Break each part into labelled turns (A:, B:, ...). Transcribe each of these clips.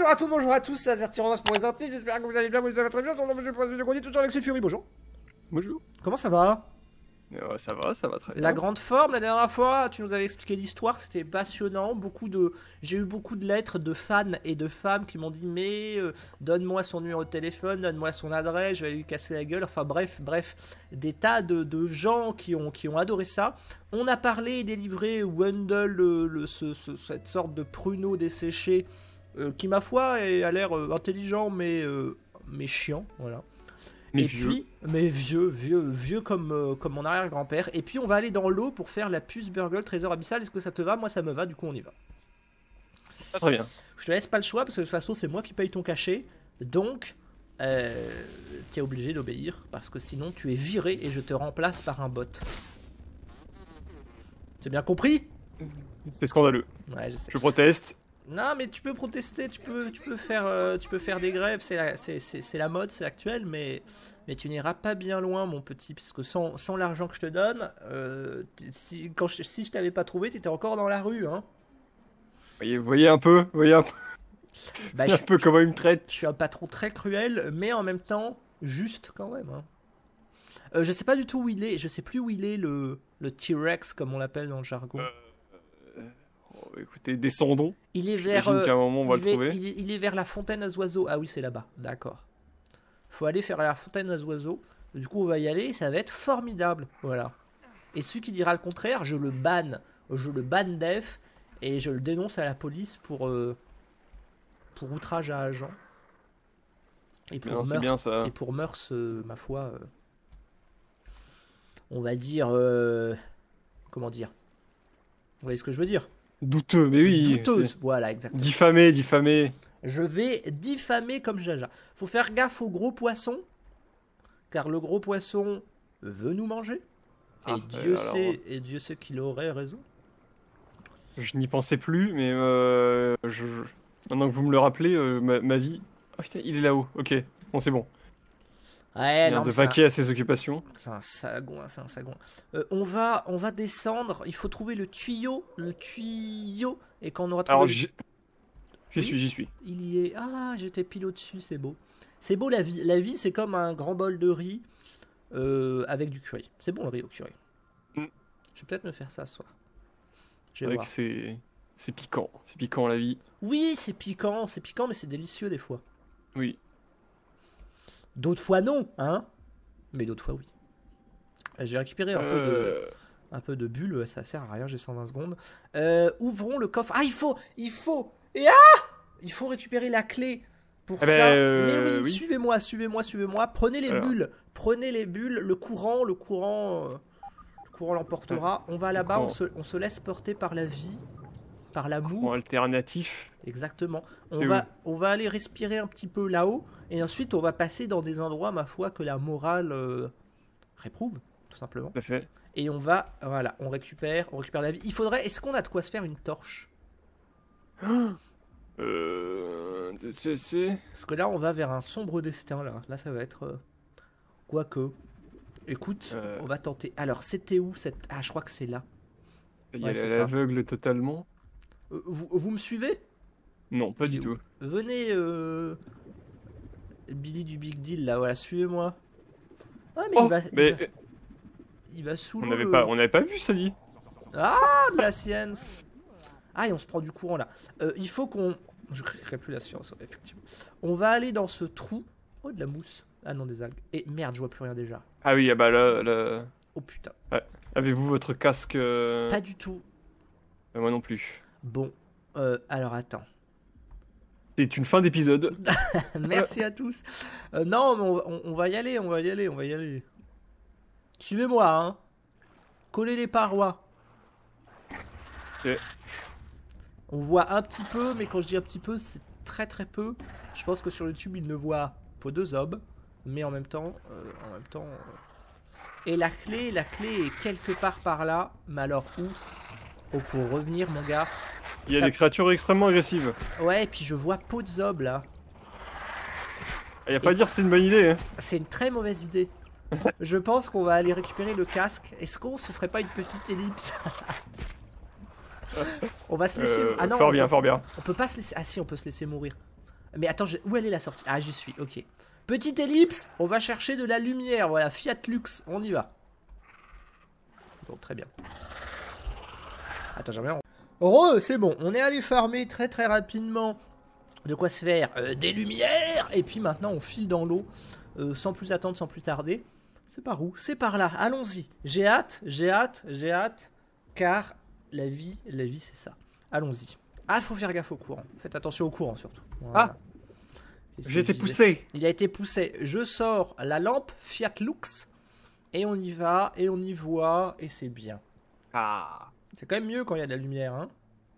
A: Bonjour à tous, bonjour à tous, c'est Azertyrannos pour les intimes, j'espère que vous allez bien, vous allez très bien, je suis Grody, toujours avec Sulfury, bonjour.
B: Bonjour.
A: Comment ça va?
B: Ça va très bien.
A: La grande forme, la dernière fois, tu nous avais expliqué l'histoire, c'était passionnant, j'ai eu beaucoup de lettres de fans et de femmes qui m'ont dit mais donne-moi son numéro de téléphone, donne-moi son adresse, je vais lui casser la gueule, enfin bref, des tas de gens qui ont adoré ça. On a parlé et délivré Wendell, cette sorte de pruneau desséché, qui ma foi a l'air intelligent mais chiant, voilà.
B: Mais
A: et
B: vieux.
A: puis, mais vieux comme mon arrière-grand-père. Et puis on va aller dans l'eau pour faire la puce Burgle Trésor Abyssal. Est-ce que ça te va? Moi ça me va, du coup on y va.
B: Ah, très bien.
A: Je te laisse pas le choix parce que de toute façon c'est moi qui paye ton cachet. Donc, tu es obligé d'obéir parce que sinon tu es viré et je te remplace par un bot. C'est bien compris?
B: C'est scandaleux.
A: Ouais, je sais.
B: Je proteste.
A: Non, mais tu peux protester, tu peux faire des grèves, c'est la mode, c'est actuel, mais tu n'iras pas bien loin, mon petit, parce que sans l'argent que je te donne, si je t'avais pas trouvé, t'étais encore dans la rue, hein.
B: Voyez un peu,
A: Bah,
B: un peu comment il me traite.
A: je suis un patron très cruel, mais en même temps, juste quand même, hein. Je sais pas du tout où il est, je sais plus où il est, le T-Rex, comme on l'appelle dans le jargon.
B: Écoutez, descendons.
A: Il est vers.
B: J'imagine qu'à un moment, on va le trouver.
A: Il est vers la fontaine aux oiseaux. Ah oui, c'est là-bas. D'accord. Faut aller faire la fontaine aux oiseaux. Du coup, on va y aller. Ça va être formidable. Voilà. Et celui qui dira le contraire, je le banne. Je le banne def. Et je le dénonce à la police pour outrage à agent. Et pour
B: C'est
A: meurtre.
B: bien ça.
A: Et pour mœurs, ma foi. On va dire. Comment dire? Vous voyez ce que je veux dire?
B: Douteux, mais oui.
A: Douteuse. Voilà, exactement.
B: Diffamé.
A: Je vais diffamer comme Jaja. Faut faire gaffe au gros poisson, car le gros poisson veut nous manger. Et Dieu sait qu'il aurait raison.
B: Je n'y pensais plus, mais maintenant que vous me le rappelez, ma vie... Oh putain, il est là-haut, ok. Bon, c'est bon.
A: Ouais,
B: Il vient
A: non,
B: de vaquer à ses occupations.
A: c'est un sagouin, c'est un sagouin. On va descendre, il faut trouver le tuyau, et quand on aura trouvé
B: Alors,
A: le...
B: j'y suis.
A: Il y est... Ah, j'étais pile au-dessus, c'est beau. C'est beau la vie. La vie, c'est comme un grand bol de riz avec du curry. C'est bon le riz au curry.
B: Mm.
A: Je vais peut-être me faire ça ce soir. Je
B: C'est
A: vais
B: vrai
A: voir.
B: que c'est piquant la vie.
A: Oui, c'est piquant, mais c'est délicieux des fois.
B: Oui.
A: D'autres fois non, hein. Mais d'autres fois oui. J'ai récupéré un peu de bulles, ça sert à rien, j'ai 120 secondes. Ouvrons le coffre. Ah, il faut récupérer la clé pour ça. Mais oui,
B: oui.
A: suivez-moi. Prenez les bulles, le courant l'emportera. On va là-bas, on se laisse porter par la vie, par l'amour.
B: Alternatif.
A: Exactement.
B: C'est
A: On va aller respirer un petit peu là-haut et ensuite on va passer dans des endroits, ma foi, que la morale réprouve, tout simplement.
B: Tout à fait.
A: Et on récupère la vie. Est-ce qu'on a de quoi se faire une torche? Parce que là on va vers un sombre destin, là ça va être... Quoique... Écoute, on va tenter. Alors c'était où cette... Ah, je crois que c'est là.
B: Il
A: Ouais,
B: est
A: c'est ça.
B: aveugle totalement.
A: Vous me suivez?
B: Non, pas du tout.
A: Venez, Billy du Big Deal, là, voilà, suivez-moi. Ah, mais il va sous l'eau.
B: On n'avait pas vu ça dit.
A: Ah, de la science. Ah, et on se prend du courant, là. Il faut qu'on... Je critiquerai plus la science, ouais, effectivement. On va aller dans ce trou. Oh, de la mousse. Ah non, des algues. Et merde, je vois plus rien déjà.
B: Ah oui, ah bah là...
A: Oh, putain.
B: Ouais. Avez-vous votre casque
A: Pas du tout.
B: Moi non plus.
A: Bon, alors attends.
B: C'est une fin d'épisode.
A: Merci à tous. Non, mais on va y aller. Suivez-moi, hein. Collez les parois.
B: Ok.
A: On voit un petit peu, mais quand je dis un petit peu, c'est très très peu. Je pense que sur YouTube, ils ne voient pas deux hommes, mais en même temps. Et la clé est quelque part par là. Mais alors où? Oh, pour revenir, mon gars.
B: Il y a des créatures extrêmement agressives.
A: Ouais, et puis je vois peau de zob là.
B: Il n'y a pas à dire c'est une bonne idée. Hein.
A: C'est une très mauvaise idée. Je pense qu'on va aller récupérer le casque. Est-ce qu'on se ferait pas une petite ellipse? On va se laisser... Ah non,
B: fort bien.
A: on peut pas se laisser... Ah si, on peut se laisser mourir. Mais attends, où elle est la sortie? Ah, j'y suis, ok. Petite ellipse, on va chercher de la lumière. Voilà, Fiat Lux, on y va. Bon, très bien. Attends, j'aimerais bien... C'est bon, on est allé farmer très très rapidement. De quoi se faire des lumières. Et puis maintenant, on file dans l'eau. Sans plus attendre, sans plus tarder. C'est par où? C'est par là, allons-y. J'ai hâte. Car la vie c'est ça. Allons-y. Ah, faut faire gaffe au courant. Faites attention au courant surtout. Voilà.
B: Ah, j'ai été poussé.
A: Il a été poussé. Je sors la lampe Fiat Lux. Et on y va, et on y voit, et c'est bien.
B: Ah.
A: C'est quand même mieux quand il y a de la lumière, hein.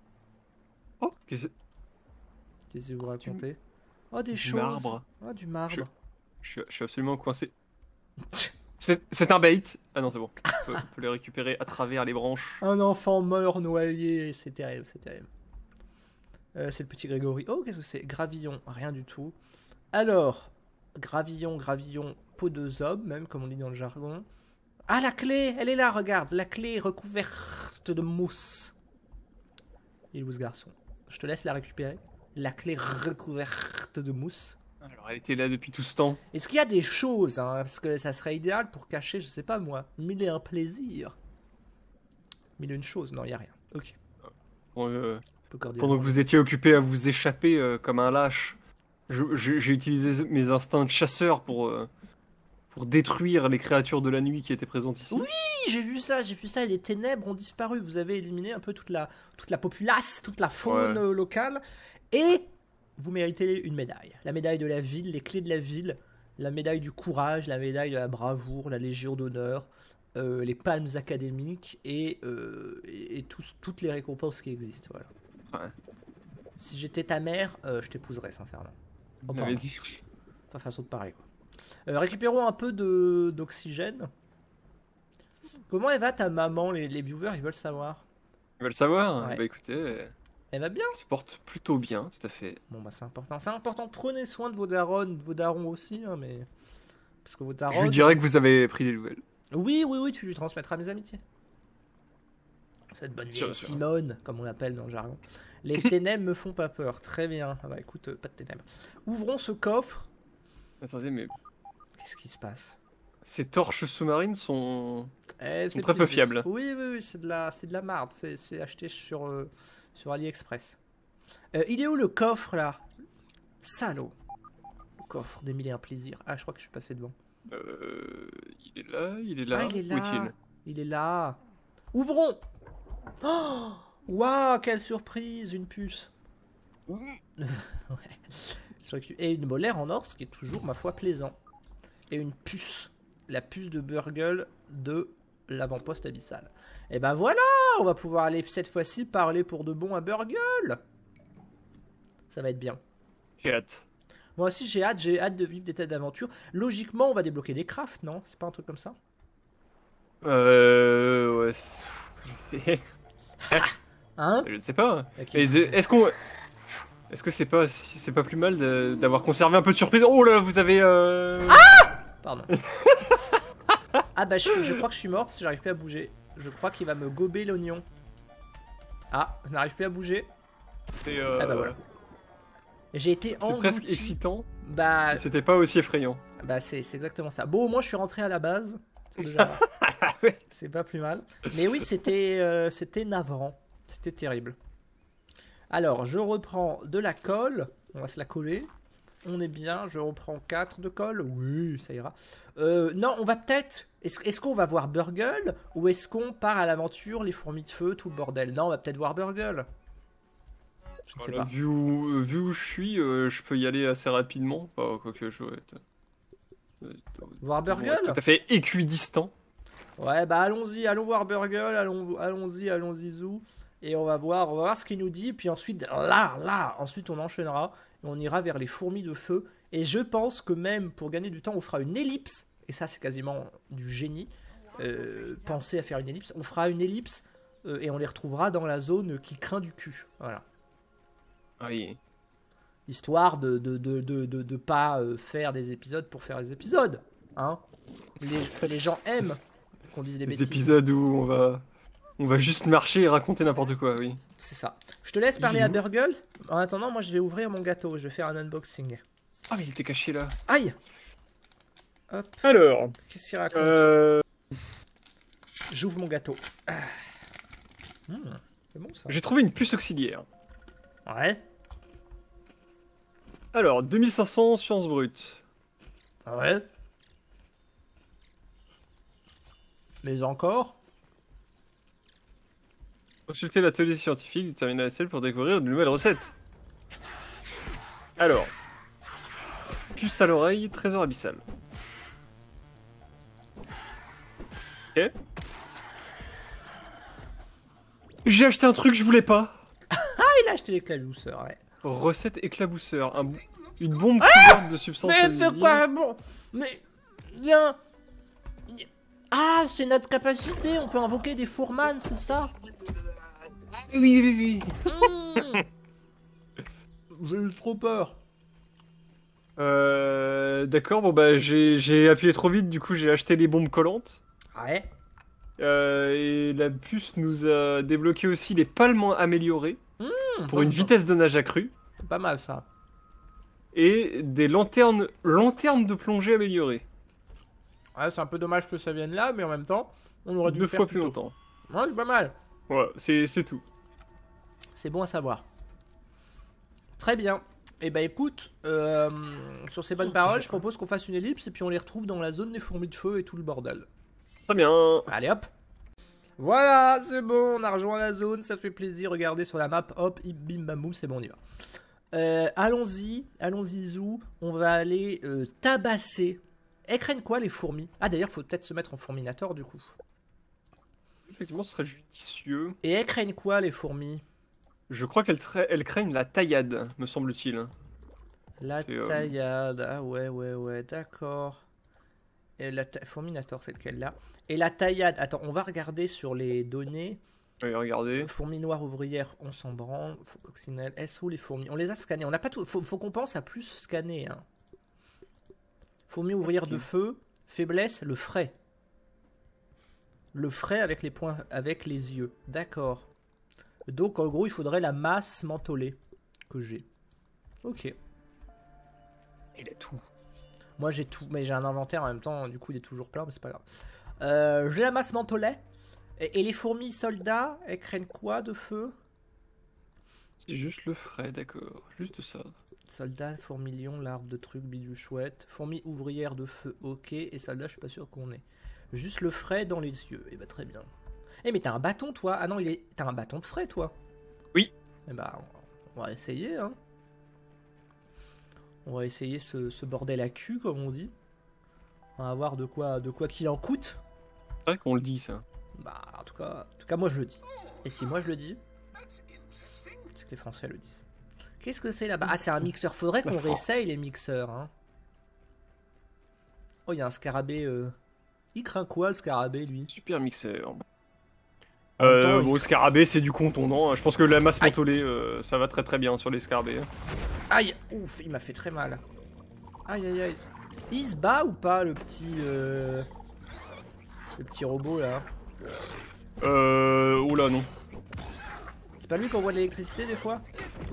B: Oh, qu'est-ce
A: que vous racontez? Oh, des
B: du
A: choses.
B: marbre.
A: Oh, du marbre.
B: Je suis absolument coincé. C'est un bait. Ah non, c'est bon. On peut les récupérer à travers les branches.
A: Un enfant mort noyé, c'est terrible, c'est terrible. C'est le petit Grégory. Oh, qu'est-ce que c'est? Gravillon, rien du tout. Alors, gravillon, peau de zob, même comme on dit dans le jargon. Ah, la clé, elle est là, regarde. La clé recouverte de mousse. Il est où ce garçon? Je te laisse la récupérer. La clé recouverte de mousse.
B: Alors, elle était là depuis tout ce temps.
A: Est-ce qu'il y a des choses, hein, parce que ça serait idéal pour cacher, je sais pas moi, mille et un plaisir. Mille et une choses, non, il n'y a rien. Ok. Pendant
B: que vous étiez occupé à vous échapper comme un lâche, j'ai utilisé mes instincts de chasseur pour détruire les créatures de la nuit qui étaient présentes ici.
A: Oui, j'ai vu ça, les ténèbres ont disparu, vous avez éliminé un peu toute la populace, toute la faune locale, et vous méritez une médaille. La médaille de la ville, les clés de la ville, la médaille du courage, la médaille de la bravoure, la légion d'honneur, les palmes académiques et toutes les récompenses qui existent. Voilà.
B: Ouais.
A: Si j'étais ta mère, je t'épouserais sincèrement. Enfin, façon de parler quoi. Récupérons un peu d'oxygène. Comment elle va ta maman? Les viewers ils veulent savoir.
B: Ils veulent savoir?
A: Ouais.
B: Bah écoutez,
A: elle va bien.
B: Elle se porte plutôt bien, tout à fait.
A: Bon bah c'est important. C'est important, prenez soin de vos darons aussi, hein, mais... Parce que vos darons...
B: Je lui dirais que vous avez pris des nouvelles.
A: Oui, tu lui transmettras mes amitiés. Cette bonne vieille Simone, comme on l'appelle dans le jargon. Les ténèbres me font pas peur. Très bien. Ah bah écoute, pas de ténèbres. Ouvrons ce coffre.
B: Attendez, mais...
A: Qu'est-ce qui se passe?
B: Ces torches sous-marines sont très peu
A: vite.
B: fiables.
A: Oui, c'est de la marde. C'est acheté sur AliExpress. Il est où le coffre là? Salaud. Le coffre des mille et un plaisirs. Ah, je crois que je suis passé devant.
B: Il est là.
A: Ah, il est
B: Où
A: là.
B: est-il?
A: Il est là. Ouvrons. Oh, waouh, quelle surprise, une puce. Ouais. Et une molaire en or, ce qui est toujours, ma foi, plaisant. Et une puce. La puce de Burgle de l'avant-poste abyssal. Et ben voilà, on va pouvoir aller cette fois-ci parler pour de bon à Burgle. Ça va être bien.
B: J'ai hâte.
A: Moi aussi j'ai hâte de vivre des têtes d'aventure. Logiquement, on va débloquer des crafts, non? C'est pas un truc comme ça?
B: Ouais, je sais.
A: Hein?
B: Je ne sais pas.
A: Okay.
B: Est-ce que c'est pas plus mal d'avoir conservé un peu de surprise? Oh là, vous avez
A: Pardon. Ah bah je crois que je suis mort parce que j'arrive plus à bouger. Je crois qu'il va me gober l'oignon. Ah, je n'arrive plus à bouger. Ah bah voilà. J'ai été englouti.
B: C'est presque excitant.
A: Bah.
B: Si c'était pas aussi effrayant.
A: Bah c'est exactement ça. Bon, au moins je suis rentré à la base. C'est déjà. C'est pas plus mal. Mais oui, c'était navrant. C'était terrible. Alors, je reprends de la colle. On va se la coller. On est bien. Je reprends 4 de colle. Oui, ça ira. Non, on va peut-être... Est-ce qu'on va voir Burgle? Ou est-ce qu'on part à l'aventure, les fourmis de feu, tout le bordel? Non, on va peut-être voir Burgle. Je ne sais pas.
B: Vu où je suis, je peux y aller assez rapidement. Enfin, quoique je vais être...
A: Voir Burgle?
B: Tout à fait équidistant.
A: Ouais, bah allons-y, allons voir Burgle, allons-y, zou. Et on va voir ce qu'il nous dit. Puis ensuite, ensuite on enchaînera. Et on ira vers les fourmis de feu. Et je pense que même pour gagner du temps, on fera une ellipse. Et ça, c'est quasiment du génie. Pensez à faire une ellipse. On fera une ellipse et on les retrouvera dans la zone qui craint du cul. Voilà.
B: Oui.
A: Histoire de pas faire des épisodes pour faire des épisodes. Hein, les gens aiment qu'on dise des bêtises.
B: Des épisodes où on va juste marcher et raconter n'importe quoi, oui.
A: C'est ça. Je te laisse parler
B: Il est
A: à
B: où
A: Burgle. En attendant, moi je vais ouvrir mon gâteau. Je vais faire un unboxing.
B: Ah, mais il était caché là.
A: Aïe. Hop.
B: Alors,
A: Qu'est-ce qu'il raconte? J'ouvre mon gâteau. Ah. C'est bon ça.
B: j'ai trouvé une puce auxiliaire.
A: Ouais.
B: Alors, 2500 sciences brutes.
A: Ouais. Mais encore?
B: Consultez l'atelier scientifique du terminal SL pour découvrir de nouvelles recettes. Alors, puce à l'oreille, trésor abyssal. Ok. J'ai acheté un truc que je voulais pas.
A: Il a acheté l'éclabousseur, ouais.
B: Recette éclabousseur. Une bombe couverte de substances
A: Mais de
B: additives.
A: quoi bon? Mais bien. Ah, c'est notre capacité. On peut invoquer des fourmans, c'est ça?
B: Oui.
A: J'ai eu trop peur.
B: D'accord, bon bah j'ai appuyé trop vite, du coup j'ai acheté les bombes collantes.
A: Ouais.
B: Et la puce nous a débloqué aussi les palmes améliorées pour une vitesse de nage accrue
A: C'est pas mal ça.
B: et des lanternes de plongée améliorées.
A: Ouais, c'est un peu dommage que ça vienne là, mais en même temps, on aurait dû
B: Deux
A: le faire
B: fois plus
A: tôt.
B: longtemps.
A: Ouais, c'est pas mal.
B: Voilà, c'est tout.
A: C'est bon à savoir. Très bien. Et bah écoute, sur ces bonnes paroles, je propose qu'on fasse une ellipse et puis on les retrouve dans la zone des fourmis de feu et tout le bordel.
B: Très bien.
A: Allez hop. Voilà, c'est bon, on a rejoint la zone, ça fait plaisir. Regardez sur la map, hop, bim bam boum, c'est bon, on y va. Allons-y zou, on va aller tabasser. Elles craignent quoi les fourmis? Ah d'ailleurs, faut peut-être se mettre en fourminator du coup.
B: Effectivement, ce serait judicieux.
A: Et elles craignent quoi les fourmis?
B: Je crois qu'elles craignent la taillade, me semble-t-il.
A: La
B: C'est,
A: taillade, ah ouais, d'accord. Et la fourminator, c'est lequel là? Et la taillade, attends, on va regarder sur les données.
B: Oui, regardez.
A: Fourmis noires ouvrières, on s'en branle. Coccinelle, SO les fourmis. On les a scannés. On n'a pas tout. Faut qu'on pense à plus scanner. Hein. Fourmis ouvrières de feu. Faiblesse, le frais. Le frais avec les points, avec les yeux. D'accord. Donc en gros, il faudrait la masse mentholée que j'ai. Ok.
B: Il a tout.
A: Moi j'ai tout, mais j'ai un inventaire en même temps. Du coup, il est toujours plein, mais c'est pas grave. J'ai la masse mentholée. Et les fourmis soldats, elles craignent quoi de feu?
B: C'est juste le frais, d'accord. Juste ça.
A: Soldat, fourmilion, l'arbre de trucs, bidule chouette. Fourmi ouvrière de feu, ok. Et soldat, je suis pas sûr qu'on ait. Juste le frais dans les yeux. Et bah très bien. Eh mais t'as un bâton toi? Ah non, t'as un bâton de frais toi?
B: Oui.
A: Eh bah on va essayer hein. On va essayer ce bordel à cul comme on dit. On va voir de quoi qu'il en coûte.
B: C'est vrai qu'on le dit ça.
A: Bah en tout cas moi je le dis. Et si moi je le dis, c'est que les Français le disent. Qu'est-ce que c'est là-bas? Ah c'est un mixeur, faudrait qu'on réessaye les mixeurs hein. Oh il y a un scarabée Il craint quoi le scarabée lui?
B: Super mixeur.
A: Temps,
B: Scarabée c'est du contondant. Je pense que la masse mentholée ça va très bien sur les scarabées.
A: Aïe, ouf, il m'a fait très mal. Aïe. Il se bat ou pas le petit robot là?
B: Oula non.
A: C'est pas lui qui envoie de l'électricité des fois?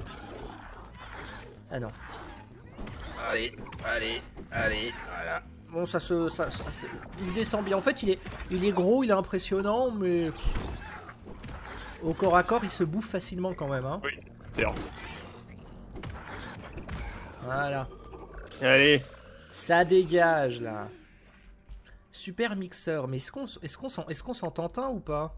A: Ah non. Allez, voilà. Bon, il descend bien. En fait, il est gros, il est impressionnant, mais au corps à corps, il se bouffe facilement quand même. Hein.
B: Oui, c'est vrai.
A: Voilà.
B: Allez.
A: Ça dégage là. Super mixeur. Mais est-ce qu'on s'entend un ou pas?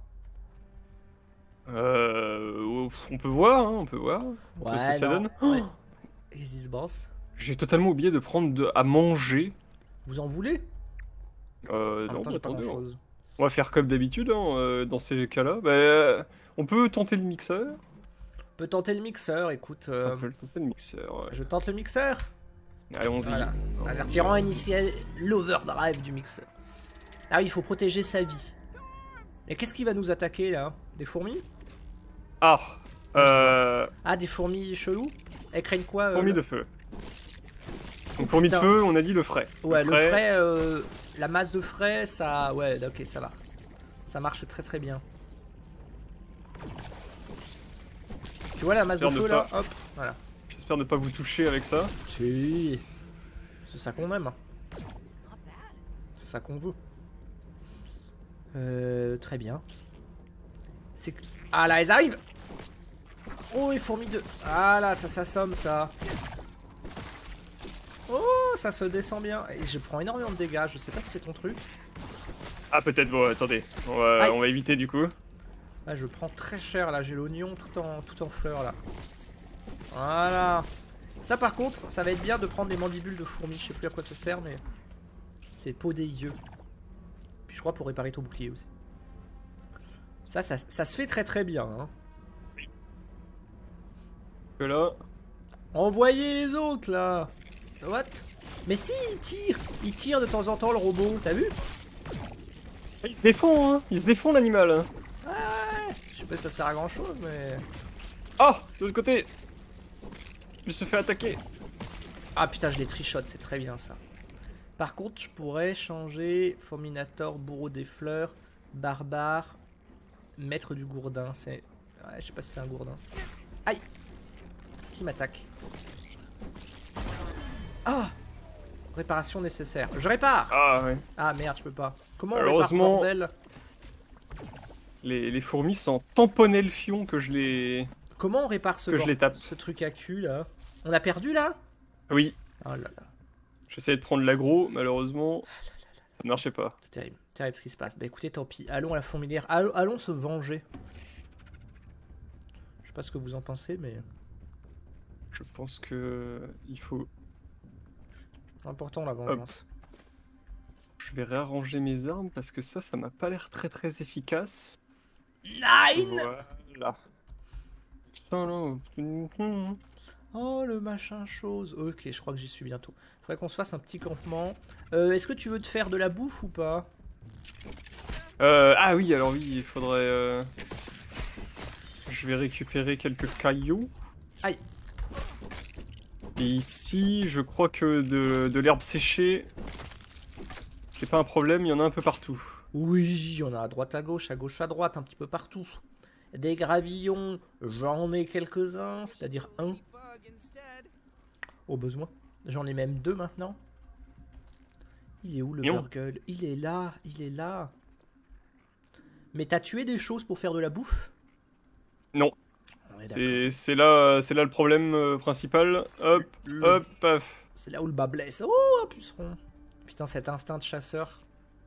B: On peut voir, hein, on peut voir.
A: Ouais,
B: ce que ça donne.
A: Ouais. Qu'est-ce qui se passe?
B: J'ai totalement oublié de prendre à manger.
A: Vous en voulez?
B: Non,
A: j'ai pas
B: attendez,
A: grand-chose.
B: on va faire comme d'habitude hein, dans ces cas-là. Bah, on peut tenter le mixeur.
A: On peut tenter le mixeur, écoute.
B: On peut tenter le mixeur. Ouais.
A: Je tente le mixeur.
B: Allons-y.
A: Voilà. Laser a initié l'overdrive du mixeur. Ah oui, il faut protéger sa vie. Et qu'est-ce qui va nous attaquer là? Des fourmis?
B: Ah.
A: Ah, des fourmis chelous? Elles craignent quoi?
B: Fourmis de feu. Donc fourmis de feu, on a dit le frais.
A: Ouais, le frais, la masse de frais, ça... Ouais, ok, ça va. Ça marche très très bien. Tu vois la masse de
B: J'espère
A: feu
B: ne
A: là?
B: pas-
A: Hop, voilà.
B: J'espère ne pas vous toucher avec ça.
A: Si. C'est ça qu'on aime. Hein. C'est ça qu'on veut. Très bien. C'est que... Ah là, elles arrivent. Oh, les fourmis de... Ah là, ça s'assomme ça. Oh, ça se descend bien. Et je prends énormément de dégâts, je sais pas si c'est ton truc.
B: Ah, peut-être, bon, attendez. On va éviter du coup.
A: Ah, je prends très cher là, j'ai l'oignon tout en fleurs là. Voilà. Ça par contre, ça va être bien de prendre des mandibules de fourmis. Je sais plus à quoi ça sert, mais c'est peau des yeux. Puis je crois pour réparer ton bouclier aussi. Ça se fait très très bien. Hein.
B: Que là.
A: Envoyez les autres là. What? Mais si, il tire de temps en temps le robot. T'as vu?
B: Il se défend, hein. Il se défend l'animal. Hein.
A: Ouais. Je sais pas si ça sert à grand chose, mais.
B: Ah, de l'autre côté. Il se fait attaquer.
A: Ah putain, je les trichote, c'est très bien ça. Par contre, je pourrais changer Fulminator, bourreau des fleurs, barbare, maître du gourdin. C'est. Ouais, je sais pas si c'est un gourdin. Aïe! Qui m'attaque? Ah! Réparation nécessaire. Je répare!
B: Ah, ouais.
A: Ah merde, je peux pas. Comment on répare ce
B: Heureusement,
A: bordel?
B: les fourmis sans tamponner le fion que je les.
A: Comment on répare ce,
B: Que je les tape.
A: ce truc à cul là? On a perdu là?
B: Oui.
A: Oh là là.
B: J'essayais de prendre l'aggro, malheureusement. Ça ne marchait pas.
A: C'est terrible. Terrible ce qui se passe. Bah écoutez, tant pis. Allons à la fourmilière. Allons se venger. Je sais pas ce que vous en pensez, mais.
B: Je pense que. Il faut.
A: Important la vengeance.
B: Je vais réarranger mes armes parce que ça m'a pas l'air très très efficace.
A: Nine!
B: Voilà.
A: Oh le machin chose. Ok, je crois que j'y suis bientôt. Faudrait qu'on se fasse un petit campement. Est-ce que tu veux te faire de la bouffe ou pas?
B: Ah oui, alors oui, il faudrait. Je vais récupérer quelques cailloux.
A: Aïe.
B: Et ici, je crois que de l'herbe séchée, c'est pas un problème, il y en a un peu partout.
A: Oui, il y en a à droite à gauche à droite, un petit peu partout. Des gravillons, j'en ai quelques-uns, c'est-à-dire un. Au besoin. J'en ai même deux maintenant. Il est où le burgle? Il est là, il est là. Mais t'as tué des choses pour faire de la bouffe?
B: Non.
A: Ouais,
B: c'est là le problème principal. Hop, hop, paf.
A: C'est là où le bas blesse. Oh, un puceron. Putain, cet instinct de chasseur.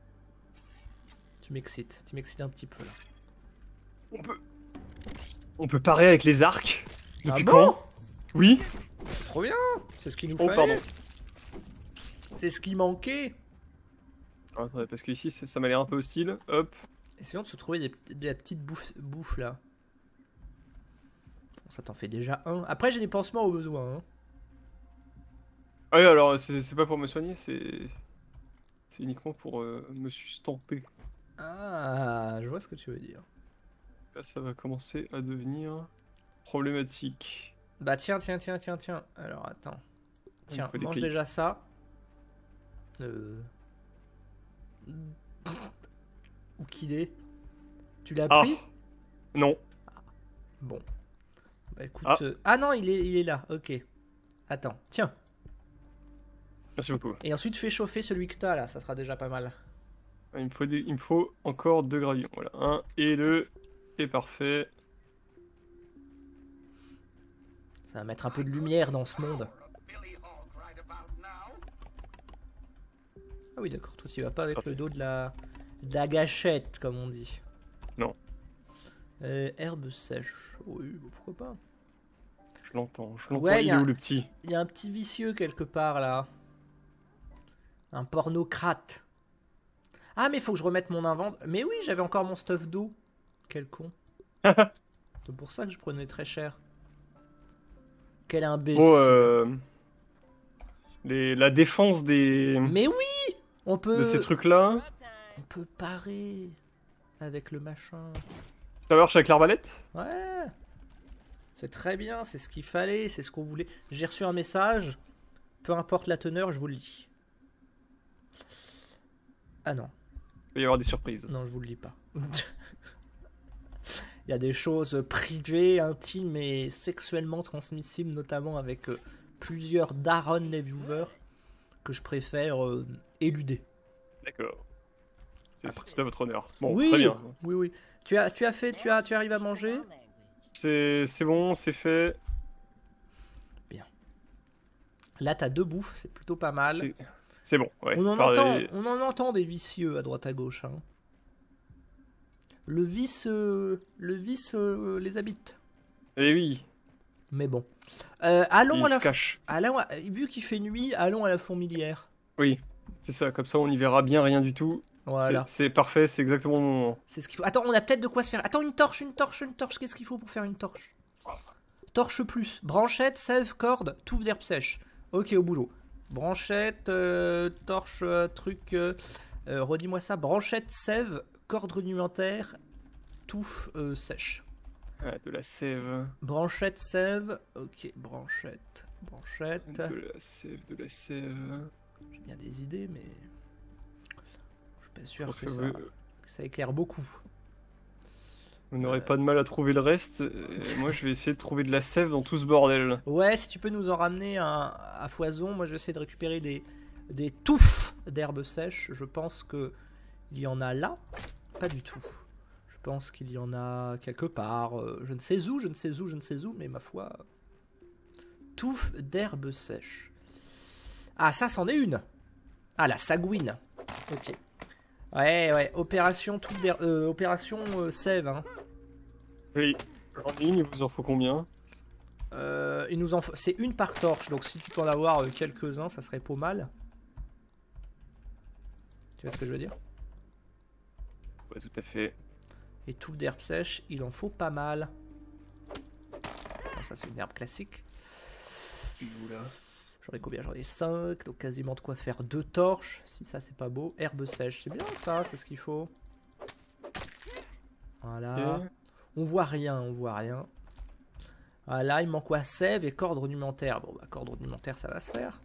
A: Tu m'excites un petit peu là.
B: On peut parer avec les arcs. Depuis
A: bon
B: quand? Oui.
A: Trop bien. C'est ce qu'il nous
B: Oh,
A: fallait.
B: pardon.
A: C'est ce qui manquait.
B: Ah, attendez, parce que ici ça m'a l'air un peu hostile. Hop.
A: Essayons de se trouver de la petite bouffe là. Bon, ça t'en fait déjà un. Après, j'ai des pansements au besoin. Hein.
B: Ah oui, alors c'est pas pour me soigner, c'est uniquement pour me sustenter.
A: Ah, je vois ce que tu veux dire.
B: Là, ça va commencer à devenir problématique.
A: Bah tiens. Alors attends. Tiens,
B: Il faut
A: mange
B: des
A: déjà ça. Où qu'il est? Tu l'as pris?
B: Non.
A: Bon. Bah écoute.
B: Ah.
A: Ah non, il est là. Ok. Attends. Tiens.
B: Merci beaucoup.
A: Et ensuite, fais chauffer celui que t'as là. Ça sera déjà pas mal.
B: Il me faut encore 2 gravillons. Voilà, 1 et 2. Et parfait.
A: Ça va mettre un peu de lumière dans ce monde. Ah oui, d'accord. Toi, tu vas pas avec le dos de la gâchette, comme on dit.
B: Non.
A: Herbe sèche. Oui, bah, pourquoi pas.
B: Je l'entends.
A: Ouais,
B: il est où le petit?
A: Il y a un petit vicieux quelque part là. Un pornocrate. Ah, mais faut que je remette mon inventaire. Mais oui, j'avais encore mon stuff d'eau. Quel con. C'est pour ça que je prenais très cher. Quel imbécile.
B: Oh, la défense des.
A: Mais oui, on peut.
B: De ces trucs-là.
A: On peut parer avec le machin.
B: Ça marche avec l'arbalète?
A: Ouais. C'est très bien, c'est ce qu'il fallait, c'est ce qu'on voulait. J'ai reçu un message. Peu importe la teneur, je vous le dis. Ah non.
B: Il va y avoir des surprises.
A: Non, je vous le lis pas. il y a des choses privées, intimes et sexuellement transmissibles, notamment avec plusieurs darons des viewers que je préfère éluder.
B: D'accord. C'est tout à votre honneur. Bon,
A: Oui,
B: très bien.
A: oui, oui. Tu arrives à manger?
B: C'est bon, c'est fait.
A: Là, t'as 2 bouffes, c'est plutôt pas mal.
B: C'est bon, ouais.
A: On en entend des vicieux à droite à gauche. Hein. Le vice les habite.
B: Eh oui,
A: Mais bon. Allons
B: il
A: à
B: se cache.
A: vu qu'il fait nuit, allons à la fourmilière.
B: Oui, c'est ça, comme ça on y verra bien rien du tout.
A: Voilà.
B: C'est parfait, c'est exactement mon moment.
A: C'est ce qu'il faut. Attends, on a peut-être de quoi se faire. Attends, une torche. Qu'est-ce qu'il faut pour faire une torche? Torche plus. Branchette, sève, corde, touffe d'herbe sèche. Ok, au boulot. Branchette, torche, truc. Redis-moi ça. Branchette, sève, corde rudimentaire, touffe sèche.
B: Ah, de la sève.
A: Branchette, sève. Ok, branchette.
B: De la sève.
A: J'ai bien des idées, mais. Je suis pas sûr
B: Parce
A: que
B: que
A: ça éclaire beaucoup.
B: vous n'aurez pas de mal à trouver le reste. Et moi, je vais essayer de trouver de la sève dans tout ce bordel.
A: Ouais, si tu peux nous en ramener à foison, moi je vais essayer de récupérer des touffes d'herbes sèches. Je pense que il y en a là. Pas du tout. Je pense qu'il y en a quelque part. Je ne sais où, mais ma foi. Touffes d'herbes sèches. Ah, ça, c'en est une. Ah, la sagouine. Ok. Ouais. Opération sève. Hein.
B: Oui, en ligne, il vous en faut combien?
A: Il nous en faut... C'est une par torche, donc si tu peux en avoir quelques-uns, ça serait pas mal. Tu vois ce que je veux dire?
B: Ouais, tout à fait.
A: Et touffe d'herbe sèche, il en faut pas mal. Bon, ça c'est une herbe classique.
B: Oula.
A: J'en ai combien? J'en ai 5, donc quasiment de quoi faire 2 torches. Si ça c'est pas beau. Herbe sèche, c'est bien ça, c'est ce qu'il faut. Voilà.
B: Okay.
A: On voit rien. Voilà, il manque quoi? Sève et corde rudimentaire. Bon, bah, corde rudimentaire, ça va se faire.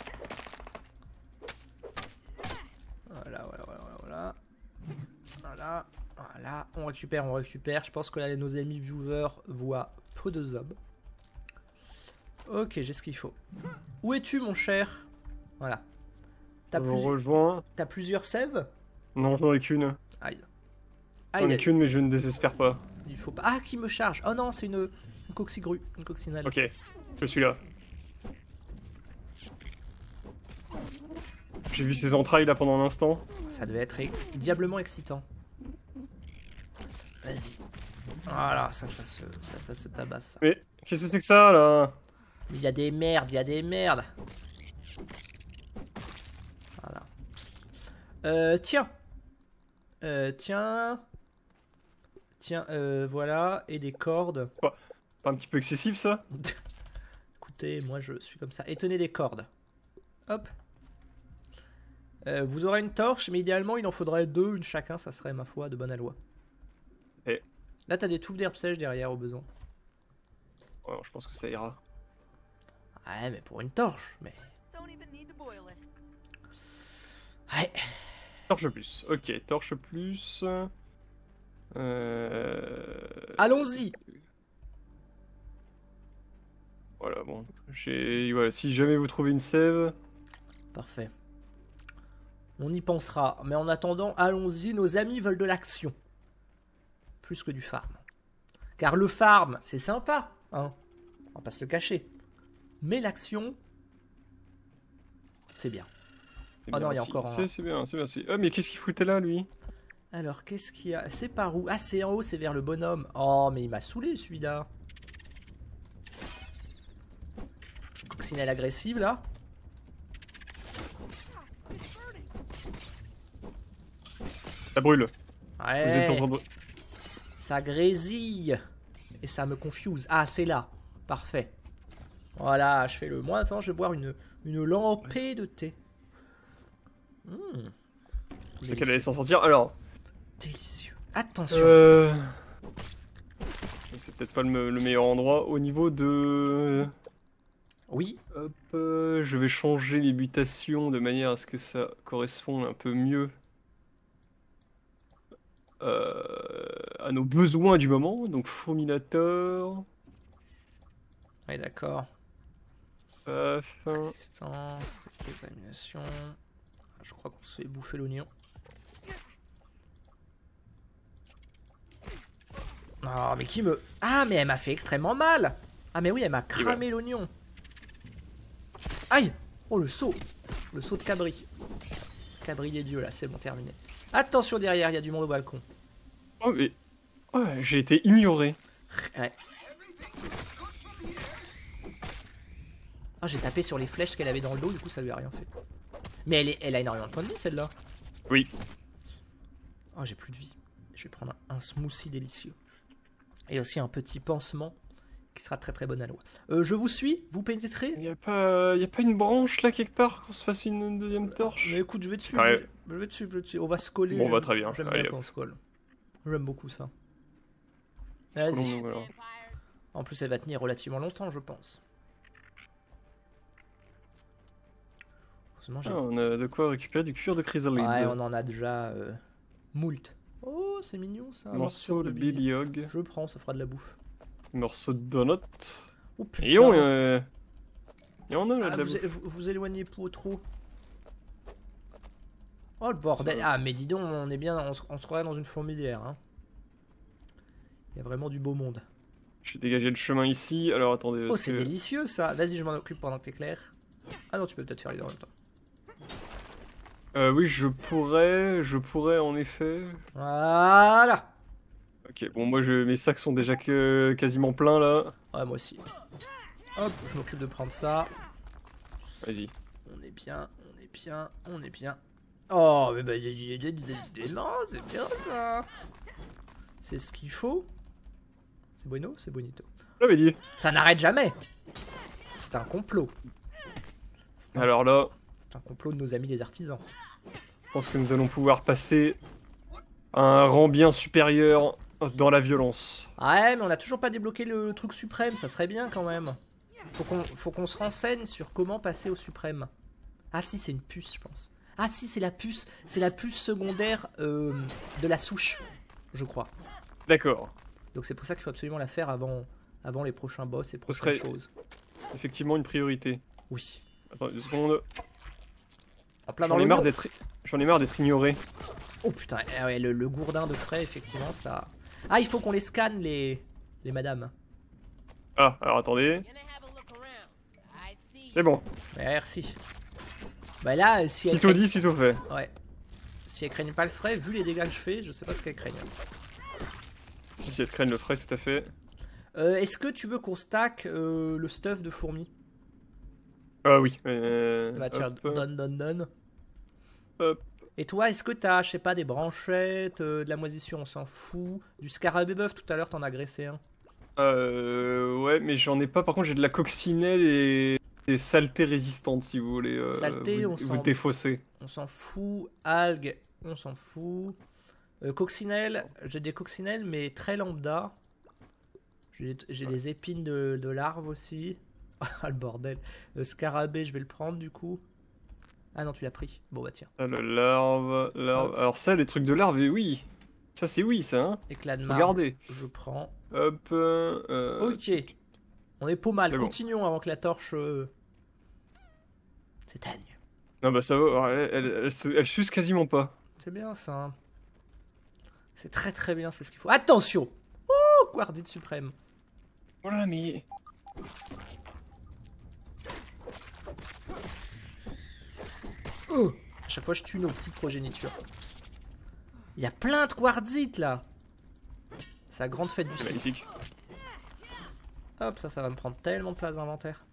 A: Voilà. On récupère. Je pense que là, nos amis viewers voient peu de zombies. Ok, j'ai ce qu'il faut. Où es-tu, mon cher? Voilà. T'as plusieurs sèves?
B: Non, j'en ai qu'une.
A: Aïe.
B: J'en ai qu'une, mais je ne désespère pas.
A: Il faut pas. Ah, qui me charge? Oh non, c'est une coccigrue, une coccinelle.
B: Ok, je suis là. J'ai vu ses entrailles là pendant un instant.
A: Ça devait être diablement excitant. Vas-y. Voilà, ça se tabasse. Ça.
B: Mais qu'est-ce que c'est que ça là?
A: Il y a des merdes. Voilà. Tiens, voilà, et des cordes.
B: Quoi? Pas un petit peu excessif ça?
A: Écoutez, moi je suis comme ça. Et tenez des cordes. Hop. Vous aurez une torche, mais idéalement il en faudrait 2, une chacun, ça serait ma foi de bonne aloi.
B: Et
A: là t'as des touffes d'herbe sèche derrière au besoin.
B: Ouais, je pense que ça ira.
A: Ouais, mais pour une torche, mais. Ouais.
B: Torche plus. Ok, torche plus.
A: Allons-y.
B: Voilà, bon. Voilà, si jamais vous trouvez une sève.
A: Parfait. On y pensera. Mais en attendant, allons-y. Nos amis veulent de l'action. Plus que du farm. Car le farm, c'est sympa. Hein. On va pas se le cacher. Mais l'action, c'est bien. Oh non, il y a encore un.
B: C'est bien. Ah, mais qu'est-ce qu'il foutait là, lui?
A: Alors, qu'est-ce qu'il y a? C'est par où? Ah, c'est en haut, c'est vers le bonhomme. Oh, mais il m'a saoulé, celui-là. Coccinelle agressive, là.
B: Ça brûle.
A: Ouais.
B: Vous êtes en train de...
A: Ça grésille. Et ça me confuse. Ah, c'est là. Parfait. Voilà, je fais le moins. Attends, je vais boire une lampée de thé.
B: C'est qu'elle allait s'en sortir. Alors.
A: Délicieux. Attention.
B: C'est peut-être pas le meilleur endroit. Au niveau de...
A: Oui.
B: Hop, je vais changer les mutations de manière à ce que ça corresponde un peu mieux à nos besoins du moment. Donc Fourminator.
A: Ouais, d'accord.
B: Paf.
A: Résistance, examination. Je crois qu'on se fait bouffer l'oignon. Oh, mais qui me... Ah, mais elle m'a fait extrêmement mal. Ah, mais oui, elle m'a cramé l'oignon. Aïe. Oh, le saut. Le saut de Cabri. Cabri des dieux, là, c'est bon, terminé. Attention, derrière, il y a du monde au balcon.
B: Oh, mais... Ouais, j'ai été ignoré.
A: Ouais. Ah, j'ai tapé sur les flèches qu'elle avait dans le dos, du coup, ça lui a rien fait. Mais elle a énormément de points de vie, celle-là.
B: Oui.
A: Oh, j'ai plus de vie. Je vais prendre un smoothie délicieux. Et aussi un petit pansement qui sera très très bon à l'eau. Je vous suis, vous pénétrez.
B: Y a pas une branche là quelque part qu'on se fasse une deuxième torche?
A: Mais écoute, je vais te suivre.
B: Ouais.
A: Je vais te suivre, je vais te suivre. On va se coller.
B: Bon, bah très bien.
A: J'aime
B: Allez,
A: bien quand on se colle. J'aime beaucoup ça. Vas-y.
B: collons-nous, alors.
A: En plus, elle va tenir relativement longtemps, je pense. Heureusement, j'ai...
B: Ah, on a de quoi récupérer du cuir de chrysalide.
A: Ouais, on en a déjà moult. Oh, c'est mignon ça.
B: Un morceau de Baby Hog.
A: Je prends, ça fera de la bouffe.
B: Morceau de donut.
A: Oh putain.
B: Et on a là
A: Ah,
B: de la
A: vous,
B: bouffe.
A: vous éloignez pas trop. Oh le bordel. Ah mais dis donc, on est bien, on se croirait dans une fourmilière. Hein. Il y a vraiment du beau monde.
B: J'ai dégagé le chemin ici. Alors attendez.
A: Oh c'est délicieux ça. Vas-y, je m'en occupe pendant que t'éclaires. Ah non, tu peux peut-être faire les deux en même temps.
B: Oui, je pourrais en effet.
A: Voilà.
B: Ok, bon moi mes sacs sont déjà quasiment pleins là.
A: Ouais, moi aussi. Hop, je m'occupe de prendre ça.
B: Vas-y.
A: On est bien, on est bien, on est bien. Oh, mais bah, décidément, c'est bien ça. C'est ce qu'il faut. C'est bueno, c'est bonito.
B: J'avais dit.
A: Ça n'arrête jamais. C'est un complot.
B: Alors là,
A: C'est un complot de nos amis les artisans.
B: je pense que nous allons pouvoir passer à un rang bien supérieur dans la violence.
A: Ouais, mais on a toujours pas débloqué le truc suprême, ça serait bien quand même. Faut qu'on se renseigne sur comment passer au suprême. Ah si, c'est une puce, je pense. Ah si, c'est la puce secondaire de la souche, je crois.
B: D'accord.
A: Donc c'est pour ça qu'il faut absolument la faire avant les prochains boss et
B: Ce
A: prochaines
B: serait
A: choses.
B: effectivement une priorité.
A: Oui.
B: Attends 2 secondes.
A: En plein dans
B: J'en ai
A: le
B: marre d'être ignoré.
A: Oh putain, ah ouais, le gourdin de frais, effectivement, ça... Ah, il faut qu'on les scanne, les madames.
B: Ah, alors attendez. C'est bon.
A: Merci. Bah là, si elles
B: Sitôt
A: craignent...
B: dit, sitôt fait.
A: Ouais. Si elles craignent pas le frais, vu les dégâts que je fais, je sais pas ce qu'elles craignent.
B: Si elles craignent le frais, tout à fait.
A: Est-ce que tu veux qu'on stack le stuff de fourmi?
B: Ah oui.
A: Bah tiens,
B: hop,
A: donne.
B: hop.
A: Et toi, est-ce que t'as, je sais pas, des branchettes, de la moisissure, on s'en fout. Du scarabée bœuf, tout à l'heure, t'en as graissé un.
B: Ouais, mais j'en ai pas. Par contre, j'ai de la coccinelle et des saletés résistantes, si vous voulez.
A: Saleté, on
B: vous
A: s'en...
B: défausser.
A: On s'en fout. Algues, on s'en fout. Coccinelle, j'ai des coccinelles, mais très lambda. J'ai des épines de larves aussi. Ah, le bordel. Scarabée, je vais le prendre du coup. Ah non, tu l'as pris. Bon bah tiens.
B: Ah, le larve. Alors ça, les trucs de larve, oui. Ça, c'est oui, ça, hein.
A: Éclat de marbre.
B: Regardez.
A: Je prends.
B: Hop.
A: Ok. On est pas mal.
B: C'est bon.
A: Continuons avant que la torche s'éteigne.
B: Non, bah ça va. Elle s'use quasiment pas.
A: C'est bien ça. C'est très très bien, c'est ce qu'il faut. Attention! Oh, Guardite suprême.
B: Voilà, mais.
A: Oh, à chaque fois, je tue nos petites progénitures. Il y a plein de quartzites là. C'est la grande fête du
B: C'est
A: slip.
B: magnifique.
A: Hop, ça va me prendre tellement de place d'inventaire.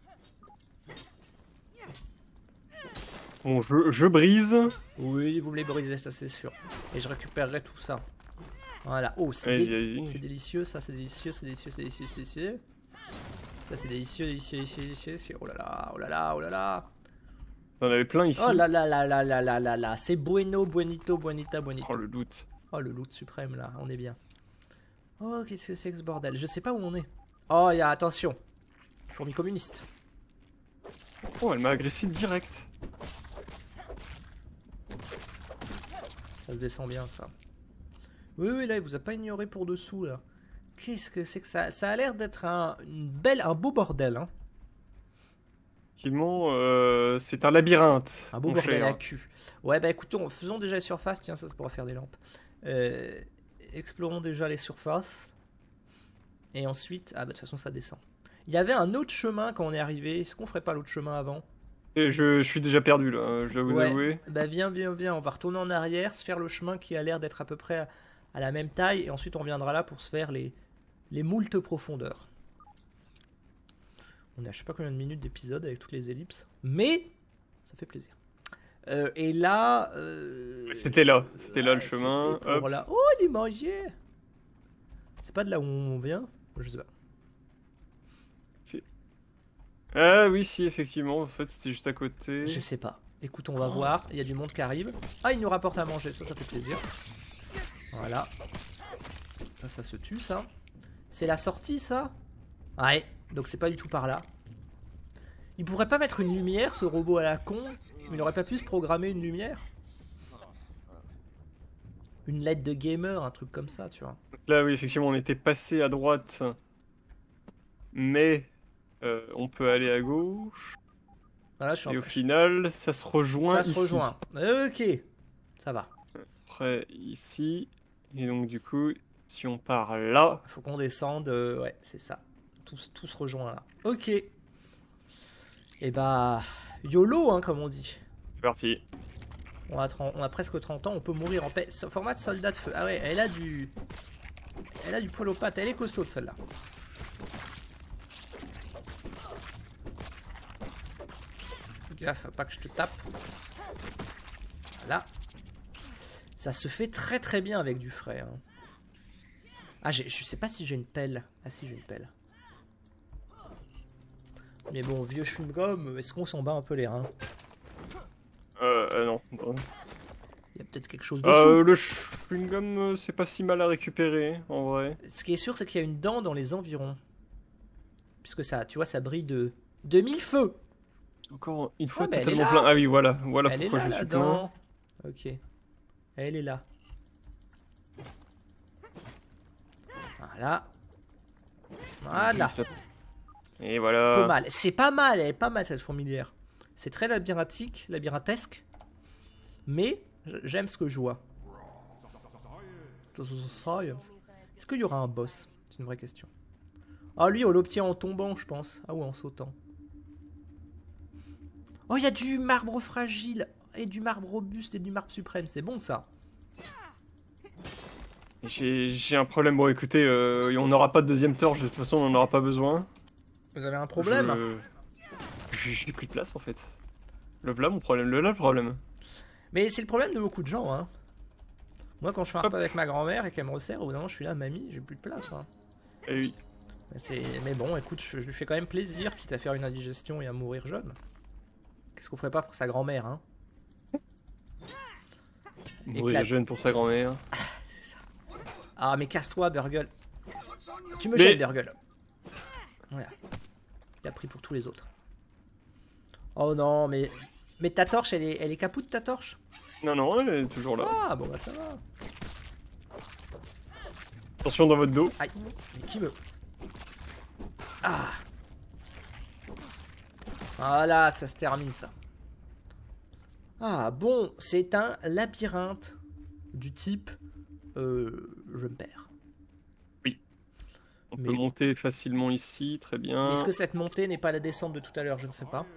B: Bon, je brise.
A: Oui, vous me les brisez, ça c'est sûr. Et je récupérerai tout ça. Voilà. Oh, c'est
B: Vas-y, vas-y.
A: délicieux, ça c'est délicieux, c'est délicieux, c'est délicieux, c'est délicieux. Ça c'est délicieux, délicieux, délicieux, délicieux. Oh là là, oh là là, oh là là.
B: On en avait plein ici.
A: Oh là là là là là là là là. C'est bueno, buenito, buenita, buenito.
B: Oh, le loot.
A: Oh, le loot suprême là, on est bien. Oh, qu'est-ce que c'est que ce bordel? Je sais pas où on est. Oh, il y a, attention. Fourmi communiste.
B: Oh, elle m'a agressé direct.
A: Ça se descend bien ça. Oui, oui, là, il vous a pas ignoré pour dessous, là. Qu'est-ce que c'est que ça? Ça a l'air d'être un beau bordel, hein.
B: Effectivement, c'est un labyrinthe.
A: Un beau
B: mon
A: bordel à
B: cher.
A: cul. Ouais, bah écoutons, faisons déjà les surfaces. Tiens, ça pourra faire des lampes. Euh, Explorons déjà les surfaces. Et ensuite, ah bah de toute façon, ça descend. Il y avait un autre chemin quand on est arrivé. Est-ce qu'on ferait pas l'autre chemin avant?
B: Et je suis déjà perdu là, je dois vous
A: Ouais.
B: avouer.
A: Bah viens, viens, viens. On va retourner en arrière, se faire le chemin qui a l'air d'être à peu près à la même taille. Et ensuite, on reviendra là pour se faire les moultes profondeurs. On a je sais pas combien de minutes d'épisode avec toutes les ellipses. Mais ça fait plaisir. Et là...
B: C'était là le
A: ouais,
B: chemin.
A: c'était pour
B: Hop.
A: là. Oh, il est mangé. C'est pas de là où on vient? Je sais pas.
B: Ah oui, si, effectivement, en fait, c'était juste à côté.
A: Je sais pas. Écoute, on va voir. Il y a du monde qui arrive. Ah, il nous rapporte à manger. Ça fait plaisir. Voilà. Ça se tue, ça. C'est la sortie, ça? Ouais. Donc c'est pas du tout par là. Il pourrait pas mettre une lumière, ce robot à la con? Il aurait pas pu se programmer une lumière? Une LED de gamer, un truc comme ça, tu vois.
B: Là, oui, effectivement, on était passé à droite. Mais on peut aller à gauche.
A: Voilà, je suis en
B: Et au
A: train...
B: final, ça se rejoint
A: Ça se
B: ici.
A: rejoint. Ok. Ça va.
B: Après, ici. Et donc, du coup, si on part là.
A: Faut qu'on descende. Ouais, c'est ça. Tout se rejoint là. Ok. Et bah... YOLO, hein, comme on dit.
B: C'est parti.
A: On a presque 30 ans, on peut mourir en paix. Format de soldat de feu. Ah ouais, elle a du poil aux pattes. Elle est costaud, celle-là. Fais gaffe, faut pas que je te tape. Voilà. Ça se fait très très bien avec du frais. Hein. Ah, je sais pas si j'ai une pelle. Ah si, j'ai une pelle. Mais bon, vieux chewing-gum, est-ce qu'on s'en bat un peu les reins?
B: Non.
A: Il y a peut-être quelque chose dessous.
B: Le chewing-gum, c'est pas si mal à récupérer, en vrai.
A: Ce qui est sûr, c'est qu'il y a une dent dans les environs. Puisque ça, tu vois, ça brille de 2000 feux.
B: Encore une fois,
A: Ah, bah, elle est
B: totalement
A: là.
B: plein. Ah oui, voilà
A: Elle est
B: pourquoi
A: là,
B: je
A: la
B: suis plein.
A: dent. Ok. Elle est là. Voilà. Voilà.
B: Et
A: Pas
B: voilà.
A: mal. C'est pas mal, elle est pas mal cette fourmilière. C'est très labyrinthique, labyrinthesque. Mais j'aime ce que je vois. Science. Est-ce qu'il y aura un boss? C'est une vraie question. Ah, lui, on l'obtient en tombant, je pense. Ah, ou en sautant. Oh, il y a du marbre fragile. Et du marbre robuste et du marbre suprême. C'est bon, ça.
B: J'ai un problème. Bon, écoutez, on n'aura pas de deuxième torche. De toute façon, on n'en aura pas besoin.
A: Vous avez un problème?
B: J'ai plus de place, en fait. Là, mon problème. Là, le problème.
A: Mais c'est le problème de beaucoup de gens, hein. Moi, quand je fais un repas avec ma grand-mère et qu'elle me resserre, au bout d'un moment, je suis là, mamie, j'ai plus de place, hein.
B: Eh oui.
A: Mais bon, écoute, je lui fais quand même plaisir, quitte à faire une indigestion et à mourir jeune. Qu'est-ce qu'on ferait pas pour sa grand-mère, hein?
B: Mourir jeune pour sa grand-mère.
A: C'est ça. Ah, mais casse-toi, Burgle. Tu me
B: Mais-
A: jettes, Burgle. Voilà. Il a pris pour tous les autres. Oh non, mais ta torche, elle est capoute, ta torche?
B: Non, elle est toujours là.
A: Ah, bon, bah ça va.
B: Attention dans votre dos.
A: Aïe, mais qui me... Ah. Voilà, ça se termine, ça. Ah, bon, c'est un labyrinthe du type... je me perds.
B: On
A: Mais-
B: peut monter facilement ici, très bien.
A: Est-ce que cette montée n'est pas la descente de tout à l'heure? Je ne sais pas.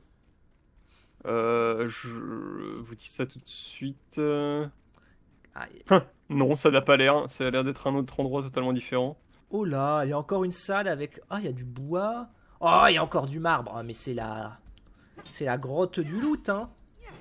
B: Je vous dis ça tout de suite.
A: Aïe.
B: Non, ça n'a pas l'air. Ça a l'air d'être un autre endroit totalement différent.
A: Oh là, il y a encore une salle avec... Ah, il y a du bois. Oh, il y a encore du marbre. Ah, mais c'est la... C'est la grotte du loot, hein.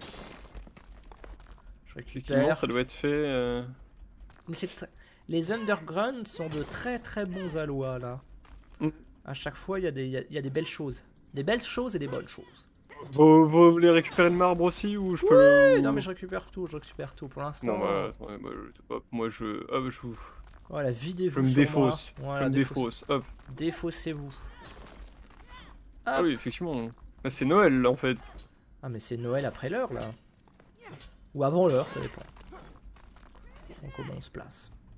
A: Je
B: Effectivement,
A: récupère.
B: ça doit être fait.
A: Mais les underground sont de très très bons allois, là.
B: Mm.
A: À chaque fois, il y a des belles choses. Des belles choses et des bonnes choses.
B: Vous voulez récupérer le marbre aussi ou je peux le...
A: Non, mais je récupère tout pour l'instant.
B: Non, bah, attendez, hop, je
A: Voilà, videz-vous
B: me
A: sur moi.
B: défausse.
A: Voilà,
B: Je me défausse. Hop.
A: Défaussez-vous.
B: Ah oui, effectivement. Bah, c'est Noël, là, en fait.
A: Ah, mais c'est Noël après l'heure, là. Ou avant l'heure, ça dépend. Donc, comment on se place?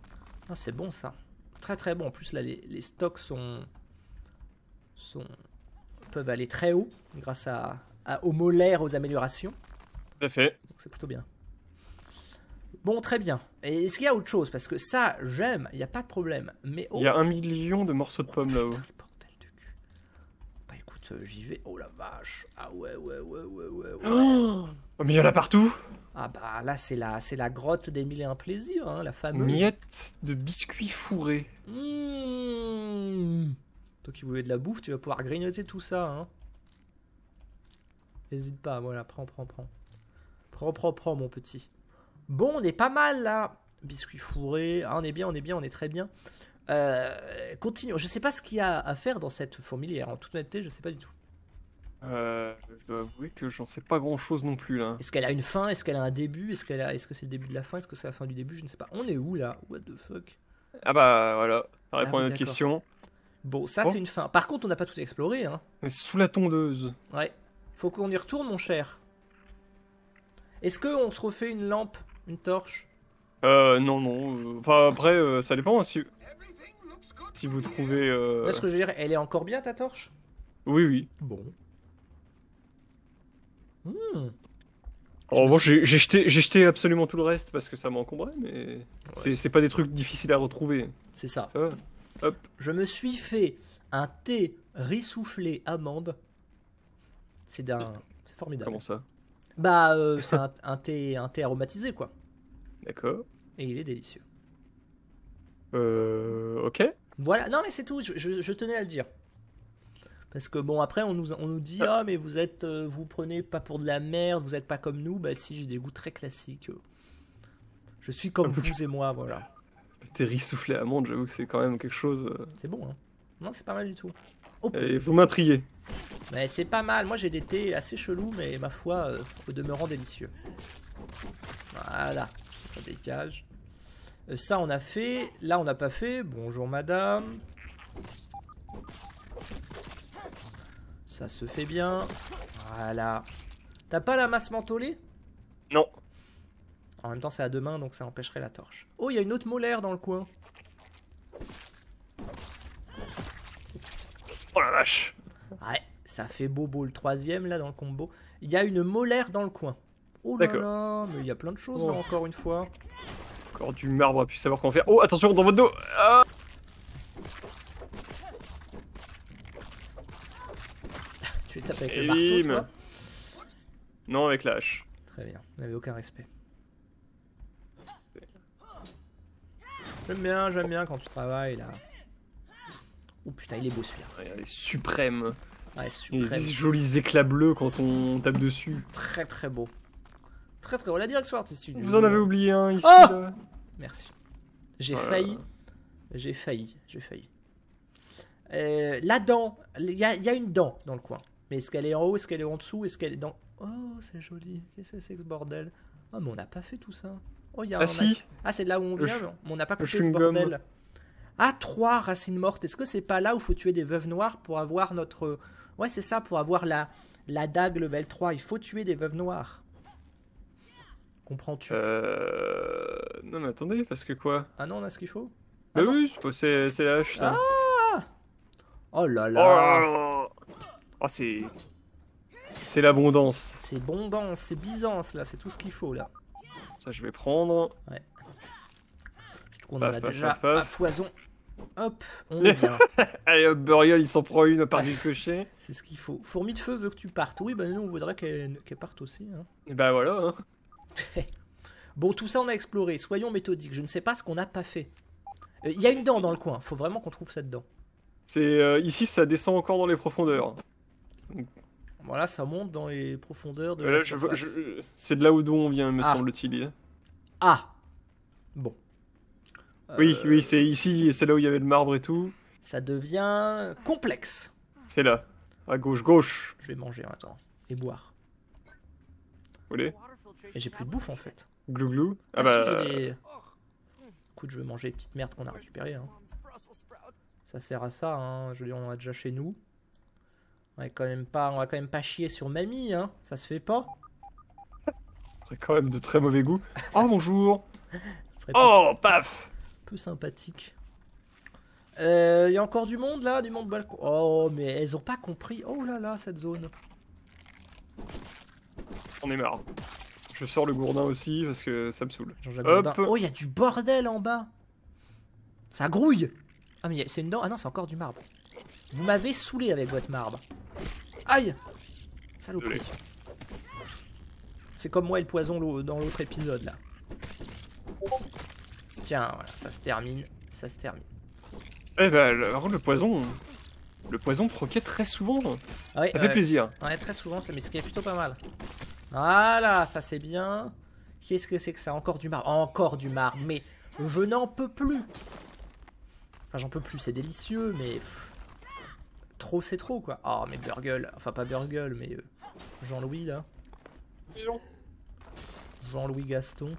A: Ah, c'est bon ça. Très très bon. En plus là les stocks peuvent aller très haut grâce au molaire, aux améliorations.
B: Tout à fait.
A: Donc c'est plutôt bien. Bon, très bien. Et est-ce qu'il y a autre chose? Parce que ça, j'aime, il n'y a pas de problème. Mais
B: Il y a 1 million de morceaux de pommes là-haut.
A: Putain, le bordel de cul. Bah écoute, j'y vais. Oh la vache. Ah ouais.
B: Oh, mais il y en a partout.
A: Ah bah là, c'est la grotte des mille et un plaisirs, hein, la fameuse.
B: Miettes de biscuits fourrés.
A: Mmh. Toi qui voulais de la bouffe, tu vas pouvoir grignoter tout ça, hein. N'hésite pas, voilà, prends. Prends, mon petit. Bon, on est pas mal là. Biscuits fourrés. Ah, on est bien, on est très bien. Continuons. Je sais pas ce qu'il y a à faire dans cette fourmilière. En toute honnêteté, je sais pas du tout.
B: Je dois avouer que j'en sais pas grand chose non plus là.
A: Est-ce qu'elle a une fin? Est-ce qu'elle a un début? Est-ce que c'est le début de la fin? Est-ce que c'est la fin du début? Je ne sais pas. On est où là? What the fuck?
B: Ah bah voilà, ça répond
A: oui,
B: à notre
A: d'accord.
B: question.
A: Bon, ça
B: Oh.
A: c'est une fin. Par contre, on n'a pas tout exploré, hein.
B: Sous la tondeuse.
A: Ouais. Faut qu'on y retourne, mon cher. Est-ce qu'on se refait une lampe? Une torche?
B: Non. Enfin après, ça dépend si vous trouvez.
A: Là, ce que je veux dire, elle est encore bien ta torche?
B: Oui.
A: Bon.
B: En revanche, j'ai jeté absolument tout le reste parce que ça m'encombrait, mais c'est pas des trucs difficiles à retrouver.
A: C'est ça.
B: Ça va. Hop.
A: Je me suis fait un thé riz soufflé amande. C'est formidable.
B: Comment ça?
A: Bah, c'est un thé aromatisé, quoi.
B: D'accord.
A: Et il est délicieux.
B: Ok.
A: Voilà, non mais c'est tout, je tenais à le dire. Parce que bon, après on nous dit ah mais vous prenez pas pour de la merde, vous êtes pas comme nous. Bah si, j'ai des goûts très classiques. Je suis comme vous et moi, voilà.
B: Le thé soufflé à amande, j'avoue que c'est quand même quelque chose.
A: C'est bon, hein. Non, c'est pas mal du tout. Oh,
B: Et vous m'intriguez.
A: mais c'est pas mal, moi j'ai des thés assez chelous, mais ma foi, au demeurant délicieux. Voilà, ça dégage. Ça on a fait, là on n'a pas fait. Bonjour madame. Ça se fait bien. Voilà. T'as pas la masse mentholée?
B: Non.
A: En même temps c'est à deux mains donc ça empêcherait la torche. Oh, il y a une autre molaire dans le coin.
B: Oh la vache.
A: Ouais, ça fait bobo le troisième là dans le combo. Il y a une molaire dans le coin. Oh là là, mais il y a plein de choses là encore une fois.
B: Encore du marbre à pu savoir comment faire. Oh attention dans votre dos. Ah.
A: Tu les tapes avec le marteau, toi?
B: Non, avec la hache.
A: Très bien, vous n'avez aucun respect. J'aime bien quand tu travailles là. Oh putain, il est beau celui-là.
B: Ouais, elle est suprême.
A: Ouais,
B: Il y a
A: suprême.
B: des jolis éclats bleus quand on tape dessus.
A: Très très beau. Très très beau. La direction artistique.
B: Vous en avez oublié un ici.
A: Oh
B: là.
A: Merci. J'ai
B: Voilà.
A: failli. J'ai failli. La dent. Il y a une dent dans le coin. Mais est-ce qu'elle est en haut? Est-ce qu'elle est en dessous? Est-ce qu'elle est dans... Oh, c'est joli. Qu'est-ce que c'est que ce bordel? Oh, mais on n'a pas fait tout ça. Oh, il y a
B: Ah si.
A: Ah, c'est de là où on
B: Le
A: vient,
B: ch-
A: mais on n'a pas
B: le
A: coupé ce
B: chewing-gum.
A: bordel. Ah, 3 racines mortes. Est-ce que c'est pas là où faut tuer des veuves noires pour avoir notre... Ouais, c'est ça, pour avoir la dague level 3. Il faut tuer des veuves noires. Comprends-tu?
B: Non mais attendez, parce que quoi?
A: Ah non, on a ce qu'il faut?
B: Bah
A: Ah non,
B: oui, c'est la hache ça.
A: Oh là
B: Oh
A: là.
B: là là. Oh, c'est l'abondance.
A: C'est Bondance, c'est Byzance là, c'est tout ce qu'il faut là.
B: Ça je vais prendre.
A: Surtout qu'on en
B: Paf,
A: a
B: paf,
A: déjà
B: paf, paf.
A: à foison. Hop, on est bien.
B: Allez hop, Burial il s'en prend une par ricochet.
A: C'est ce qu'il faut. Fourmi de feu veut que tu partes. Oui, bah nous on voudrait qu'elle parte aussi. Hein.
B: Et bah voilà. Hein.
A: Bon, tout ça on a exploré. Soyons méthodiques. Je ne sais pas ce qu'on n'a pas fait. Il y a une dent dans le coin. Faut vraiment qu'on trouve cette dent.
B: C'est ici ça descend encore dans les profondeurs.
A: Voilà, ça monte dans les profondeurs de
B: Là,
A: la surface.
B: c'est de là où d'où on vient, me
A: Ah.
B: semble-t-il.
A: Ah. Bon.
B: Oui, c'est ici, c'est là où il y avait le marbre et tout.
A: Ça devient complexe.
B: C'est là. À gauche.
A: Je vais manger maintenant et boire.
B: Vous voulez?
A: Et j'ai plus de bouffe en fait.
B: Glou. Ah
A: Si,
B: bah.
A: j'ai des... Écoute, je vais manger les petites merdes qu'on a récupérées. Hein. Ça sert à ça, hein. Je veux dire, on a déjà chez nous. On va quand même pas chier sur mamie, hein. Ça se fait pas.
B: C'est quand même de très mauvais goût. Oh bonjour.
A: Ça serait
B: Oh, paf.
A: peu sympathique. Il y a encore du monde là, du monde balcon. Oh, mais elles ont pas compris. Oh là là, cette zone.
B: On est marre. Je sors le gourdin aussi parce que ça me saoule.
A: Jean-Jacques
B: Hop.
A: Bourdin. Oh, il y a du bordel en bas. Ça grouille. Ah, mais c'est une dent. Ah non, c'est encore du marbre. Vous m'avez saoulé avec votre marbre. Aïe. Saloperie. C'est comme moi et le poison dans l'autre épisode là. Tiens, voilà, ça se termine. Ça se termine.
B: Eh ben, par contre, le poison proquait très souvent.
A: Ah oui,
B: Ça fait plaisir.
A: Ouais, très souvent, mais ce qui est plutôt pas mal. Voilà, ça c'est bien. Qu'est-ce que c'est que ça? Encore du marbre. Encore du marbre, mais je n'en peux plus. Enfin, j'en peux plus, c'est délicieux, mais... trop, c'est trop, quoi. Oh, mais Burgle. Enfin, pas Burgle, mais... Jean-Louis, là. Jean-Louis Gaston.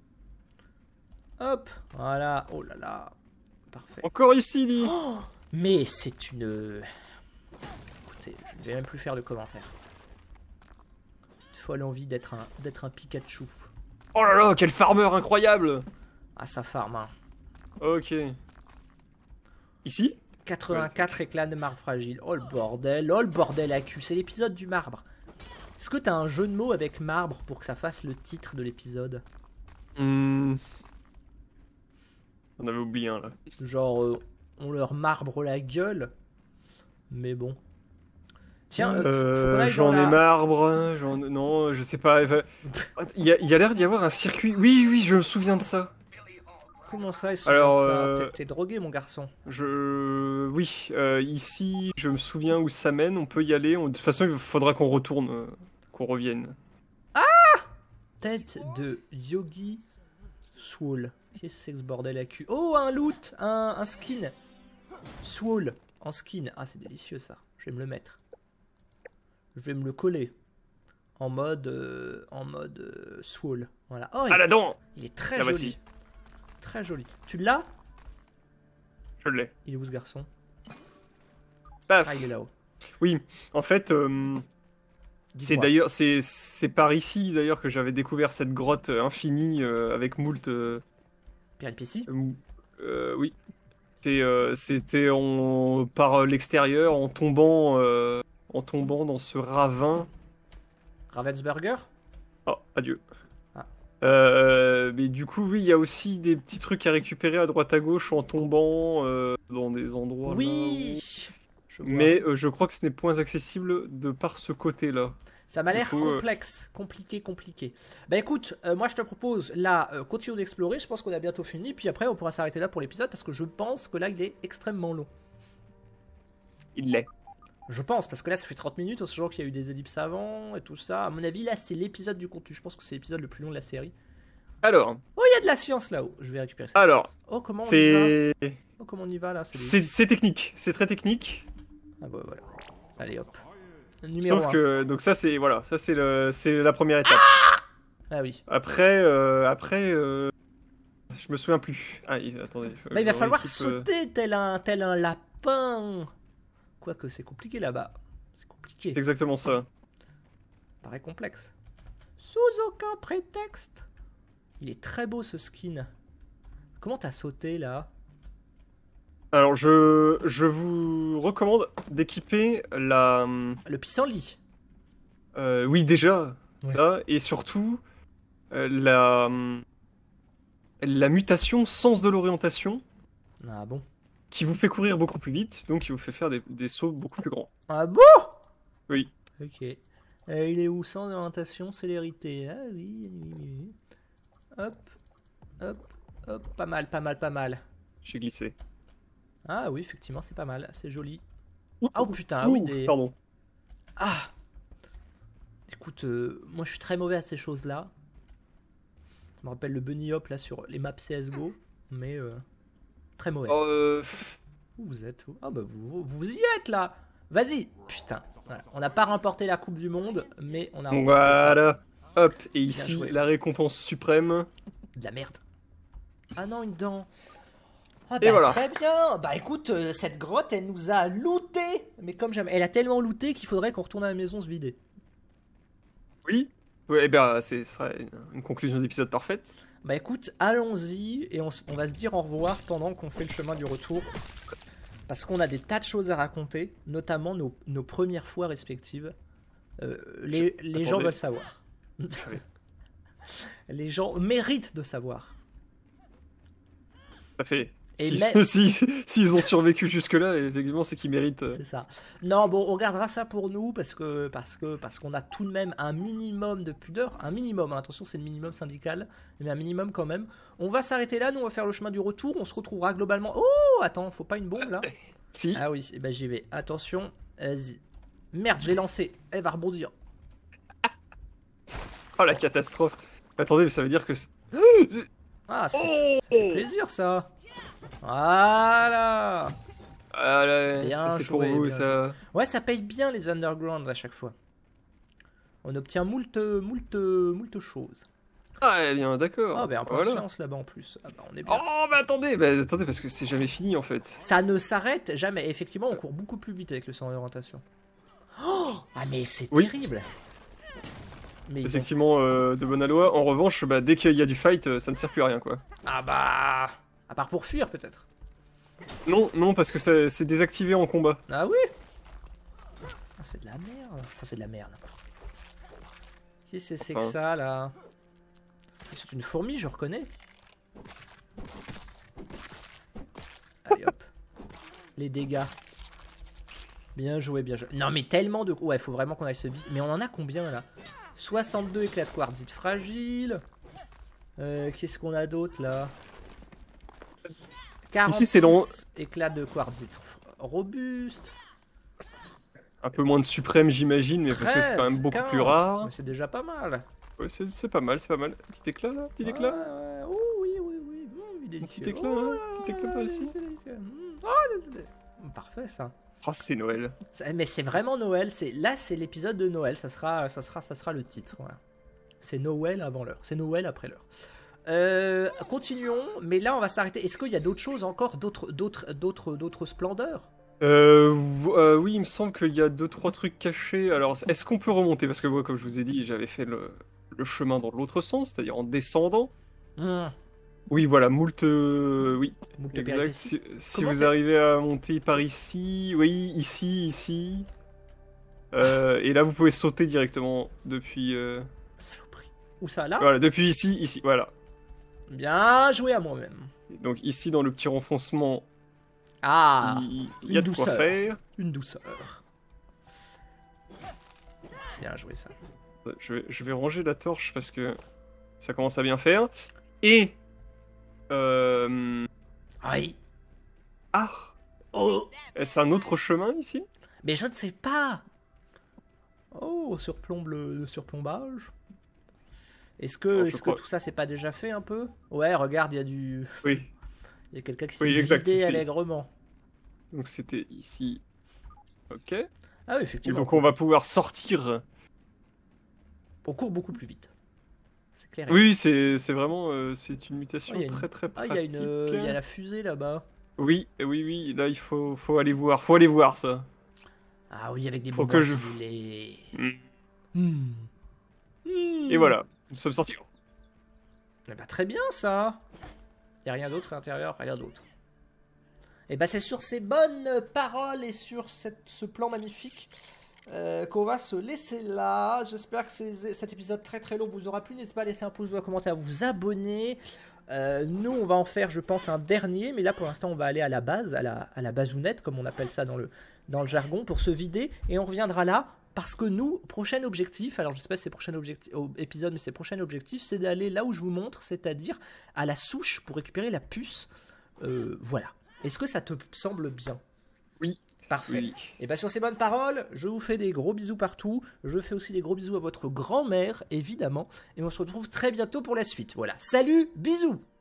A: Hop, voilà. Oh là là. Parfait.
B: Encore ici, dit.
A: Oh, mais c'est une... Écoutez, je ne vais même plus faire de commentaires. Une fois l'envie d'être un Pikachu.
B: Oh là là, quel farmer incroyable.
A: Ah, ça farm, hein.
B: Ok. Ici
A: 84 éclats de marbre fragile. Oh le bordel à cul. C'est l'épisode du marbre. Est-ce que t'as un jeu de mots avec marbre pour que ça fasse le titre de l'épisode?
B: On avait oublié un là.
A: Genre, on leur marbre la gueule. Mais bon. Tiens, faut qu'on aille
B: j'en
A: dans
B: ai
A: la...
B: marbre, non, je sais pas. Il y a l'air d'y avoir un circuit. Oui, je me souviens de ça.
A: Comment ça, ils sont
B: Alors,
A: comme ça? T'es drogué, mon garçon.
B: Oui, ici, je me souviens où ça mène, on peut y aller. De toute façon, il faudra qu'on retourne, qu'on revienne.
A: Tête de Yogi Swole. Qu'est-ce que c'est que ce bordel à cul? Oh, un loot, un skin. Swole, en skin. Ah, c'est délicieux ça. Je vais me le mettre. Je vais me le coller. En mode Swole. Voilà. Oh,
B: Ah, la dent.
A: il est très
B: La
A: joli.
B: voici.
A: Très joli. Tu l'as?
B: Je l'ai.
A: Il est où ce garçon?
B: Paf.
A: Ah, il est là-haut.
B: Oui, en fait, c'est
A: Dis-moi.
B: d'ailleurs, c'est par ici d'ailleurs que j'avais découvert cette grotte infinie avec moult.
A: Péripétie?
B: Oui. C'était par l'extérieur en tombant dans ce ravin.
A: Ravensburger?
B: Oh, adieu.
A: Ah.
B: Mais du coup, oui, il y a aussi des petits trucs à récupérer à droite à gauche en tombant dans des endroits.
A: Oui! Je vois.
B: Mais je crois que ce n'est point accessible de par ce côté-là.
A: Ça m'a l'air
B: Du coup,
A: complexe, compliqué. Bah écoute, moi je te propose là, continuons d'explorer, je pense qu'on a bientôt fini, puis après on pourra s'arrêter là pour l'épisode, parce que je pense que là il est extrêmement long.
B: Il l'est.
A: Je pense, parce que là ça fait 30 minutes, en sachant qu'il y a eu des ellipses avant et tout ça. À mon avis là c'est l'épisode du contenu, je pense que c'est l'épisode le plus long de la série.
B: Alors,
A: Oh il y a de la science là-haut, je vais récupérer cette
B: Alors,
A: science. Oh comment on y va?
B: c'est
A: Oh comment on y va là? C'est
B: c'est technique, c'est très technique.
A: Ah bah voilà, allez hop. Numéro
B: Sauf
A: 1.
B: que donc ça c'est voilà, ça c'est la première étape.
A: Ah oui.
B: Après je me souviens plus. Ah, attendez.
A: Bah, il va
B: je
A: falloir
B: rééquipe,
A: sauter tel un lapin. Quoique c'est compliqué là-bas. C'est compliqué.
B: C'est exactement ça.
A: Paraît complexe. Sous aucun prétexte. Il est très beau ce skin. Comment t'as sauté là?
B: Alors je vous recommande d'équiper la
A: Le pissenlit.
B: oui déjà
A: Ouais.
B: ça, et surtout la mutation sens de l'orientation
A: Ah bon?
B: qui vous fait courir beaucoup plus vite, donc qui vous fait faire des sauts beaucoup plus grands.
A: Ah bon?
B: Oui.
A: Ok. Il est où? Sans orientation, célérité. Ah oui. Hop. Pas mal.
B: J'ai glissé.
A: Ah oui, effectivement, c'est pas mal. C'est joli.
B: Ouh,
A: Ah oh putain, ah oui,
B: Pardon.
A: Ah! Écoute, moi je suis très mauvais à ces choses-là. Je me rappelle le bunny hop là sur les maps CSGO, mais très mauvais. Où vous êtes? Ah bah vous y êtes là! Vas-y! Putain, voilà. On n'a pas remporté la Coupe du Monde, mais on a remporté
B: Voilà. Hop, et
A: Bien
B: ici
A: joué.
B: la récompense suprême.
A: ça. De la merde. Ah non, une dent. Ah
B: Et
A: bah
B: voilà.
A: très bien! Bah écoute, cette grotte elle nous a looté! Mais comme jamais. Elle a tellement looté qu'il faudrait qu'on retourne à la maison se vider.
B: Oui. Ouais, eh ben, ce sera une conclusion d'épisode parfaite.
A: Bah écoute, allons-y et on va se dire au revoir pendant qu'on fait le chemin du retour. Parce qu'on a des tas de choses à raconter, notamment nos premières fois respectives. Les gens veulent savoir. Les gens méritent de savoir.
B: Ça fait.
A: Et
B: S'ils ont survécu jusque-là, effectivement, c'est qu'ils méritent.
A: C'est ça. Non, bon, on gardera ça pour nous parce qu'on a tout de même un minimum de pudeur. Un minimum, hein, attention, c'est le minimum syndical, mais un minimum quand même. On va s'arrêter là, nous on va faire le chemin du retour. On se retrouvera globalement. Oh, attends, faut pas une bombe là?
B: Si.
A: Ah oui, eh ben, j'y vais. Attention, vas-y. Merde, j'ai lancé. Elle va rebondir.
B: Oh la catastrophe. Attendez, mais ça veut dire que.
A: Ah, ça fait plaisir ça. Voilà.
B: Allez,
A: Bien
B: c'est pour
A: joué,
B: vous,
A: bien
B: ça.
A: Ouais, ça paye bien les underground à chaque fois. On obtient moult choses.
B: Ah, bien, d'accord.
A: Ah, ben un point de science là-bas en plus. Ah, bah, on est bien.
B: Oh, mais attendez, parce que c'est jamais fini en fait.
A: Ça ne s'arrête jamais. Effectivement, on court beaucoup plus vite avec le sang d'orientation. Oh, ah, mais c'est terrible. Mais
B: effectivement, de bonne loi. En revanche, dès qu'il y a du fight, ça ne sert plus à rien, quoi.
A: Ah bah... À part pour fuir, peut-être.
B: Non, parce que c'est désactivé en combat.
A: Ah oui. Ah, c'est de la merde. Enfin, c'est de la merde. Qu'est-ce que c'est que ça, là? C'est une fourmi, je reconnais. Allez, hop. Les dégâts. Bien joué, bien joué. Non, mais tellement de... Ouais, faut vraiment qu'on aille se vite. Mais on en a combien, là? 62 éclats de quartzite fragile. Qu'est-ce qu'on a d'autre, là? 46
B: ici, c'est long.
A: Éclats de quartzite robuste.
B: Un peu moins de suprême, j'imagine, mais 13, parce que c'est quand même beaucoup
A: 15.
B: Plus rare.
A: C'est déjà pas mal.
B: Ouais, c'est pas mal, c'est pas mal. Petit éclat, là? Petit éclat?
A: Ouais. Oh, oui. Il est
B: petit éclat, hein? Petit éclat par ici.
A: Parfait, ça.
B: Oh, c'est Noël.
A: Mais c'est vraiment Noël. Là, c'est l'épisode de Noël. Ça sera le titre. Voilà. C'est Noël avant l'heure. C'est Noël après l'heure. Continuons. Mais là, on va s'arrêter. Est-ce qu'il y a d'autres choses encore, d'autres splendeurs?
B: Oui, il me semble qu'il y a 2-3 trucs cachés. Alors, est-ce qu'on peut remonter? Parce que moi, comme je vous ai dit, j'avais fait le chemin dans l'autre sens, c'est-à-dire en descendant. Oui, voilà, oui,
A: moult
B: exact. Si vous arrivez à monter par ici, oui, ici. Et là, vous pouvez sauter directement depuis...
A: Saloperie. Où ça, là?
B: Voilà, depuis ici, voilà.
A: Bien joué à moi-même.
B: Donc ici, dans le petit renfoncement,
A: il
B: y a de quoi faire.
A: Une douceur. Bien joué, ça.
B: Je vais ranger la torche parce que ça commence à bien faire. Et...
A: Aïe.
B: Ah.
A: Oh.
B: Est-ce un autre chemin ici?
A: Mais je ne sais pas. Oh, surplombe le surplombage. Est-ce que tout ça c'est pas déjà fait un peu? Ouais, regarde, il y a du...
B: Oui.
A: Il y a quelqu'un qui s'est vidé allègrement.
B: Donc c'était ici. Ok.
A: Ah oui, effectivement.
B: Et donc on va pouvoir sortir.
A: On court beaucoup plus vite. C'est clair.
B: Oui, c'est vraiment c'est une mutation très pratique.
A: Ah, il y a la fusée là-bas.
B: Oui. Là, il faut aller voir. Faut aller voir ça.
A: Ah oui, avec des bonbons simulés.
B: Et voilà, nous sommes sortis.
A: Eh bah, très bien ça. Il n'y a rien d'autre à l'intérieur, rien d'autre. Et bah c'est sur ces bonnes paroles et sur ce plan magnifique qu'on va se laisser là. J'espère que cet épisode très très long vous aura plu. N'hésitez pas à laisser un pouce bleu, un commentaire, à vous abonner. Nous on va en faire je pense un dernier, mais là pour l'instant on va aller à la base, à la bazounette comme on appelle ça dans le jargon, pour se vider, et on reviendra là parce que nous, prochain objectif, alors je sais pas si c'est prochain épisode, mais c'est prochain objectif, c'est d'aller là où je vous montre, c'est-à-dire à la souche pour récupérer la puce. Voilà. Est-ce que ça te semble bien?
B: Oui.
A: Parfait.
B: Oui.
A: Et bien sur ces bonnes paroles, je vous fais des gros bisous partout. Je fais aussi des gros bisous à votre grand-mère, évidemment. Et on se retrouve très bientôt pour la suite. Voilà. Salut, bisous!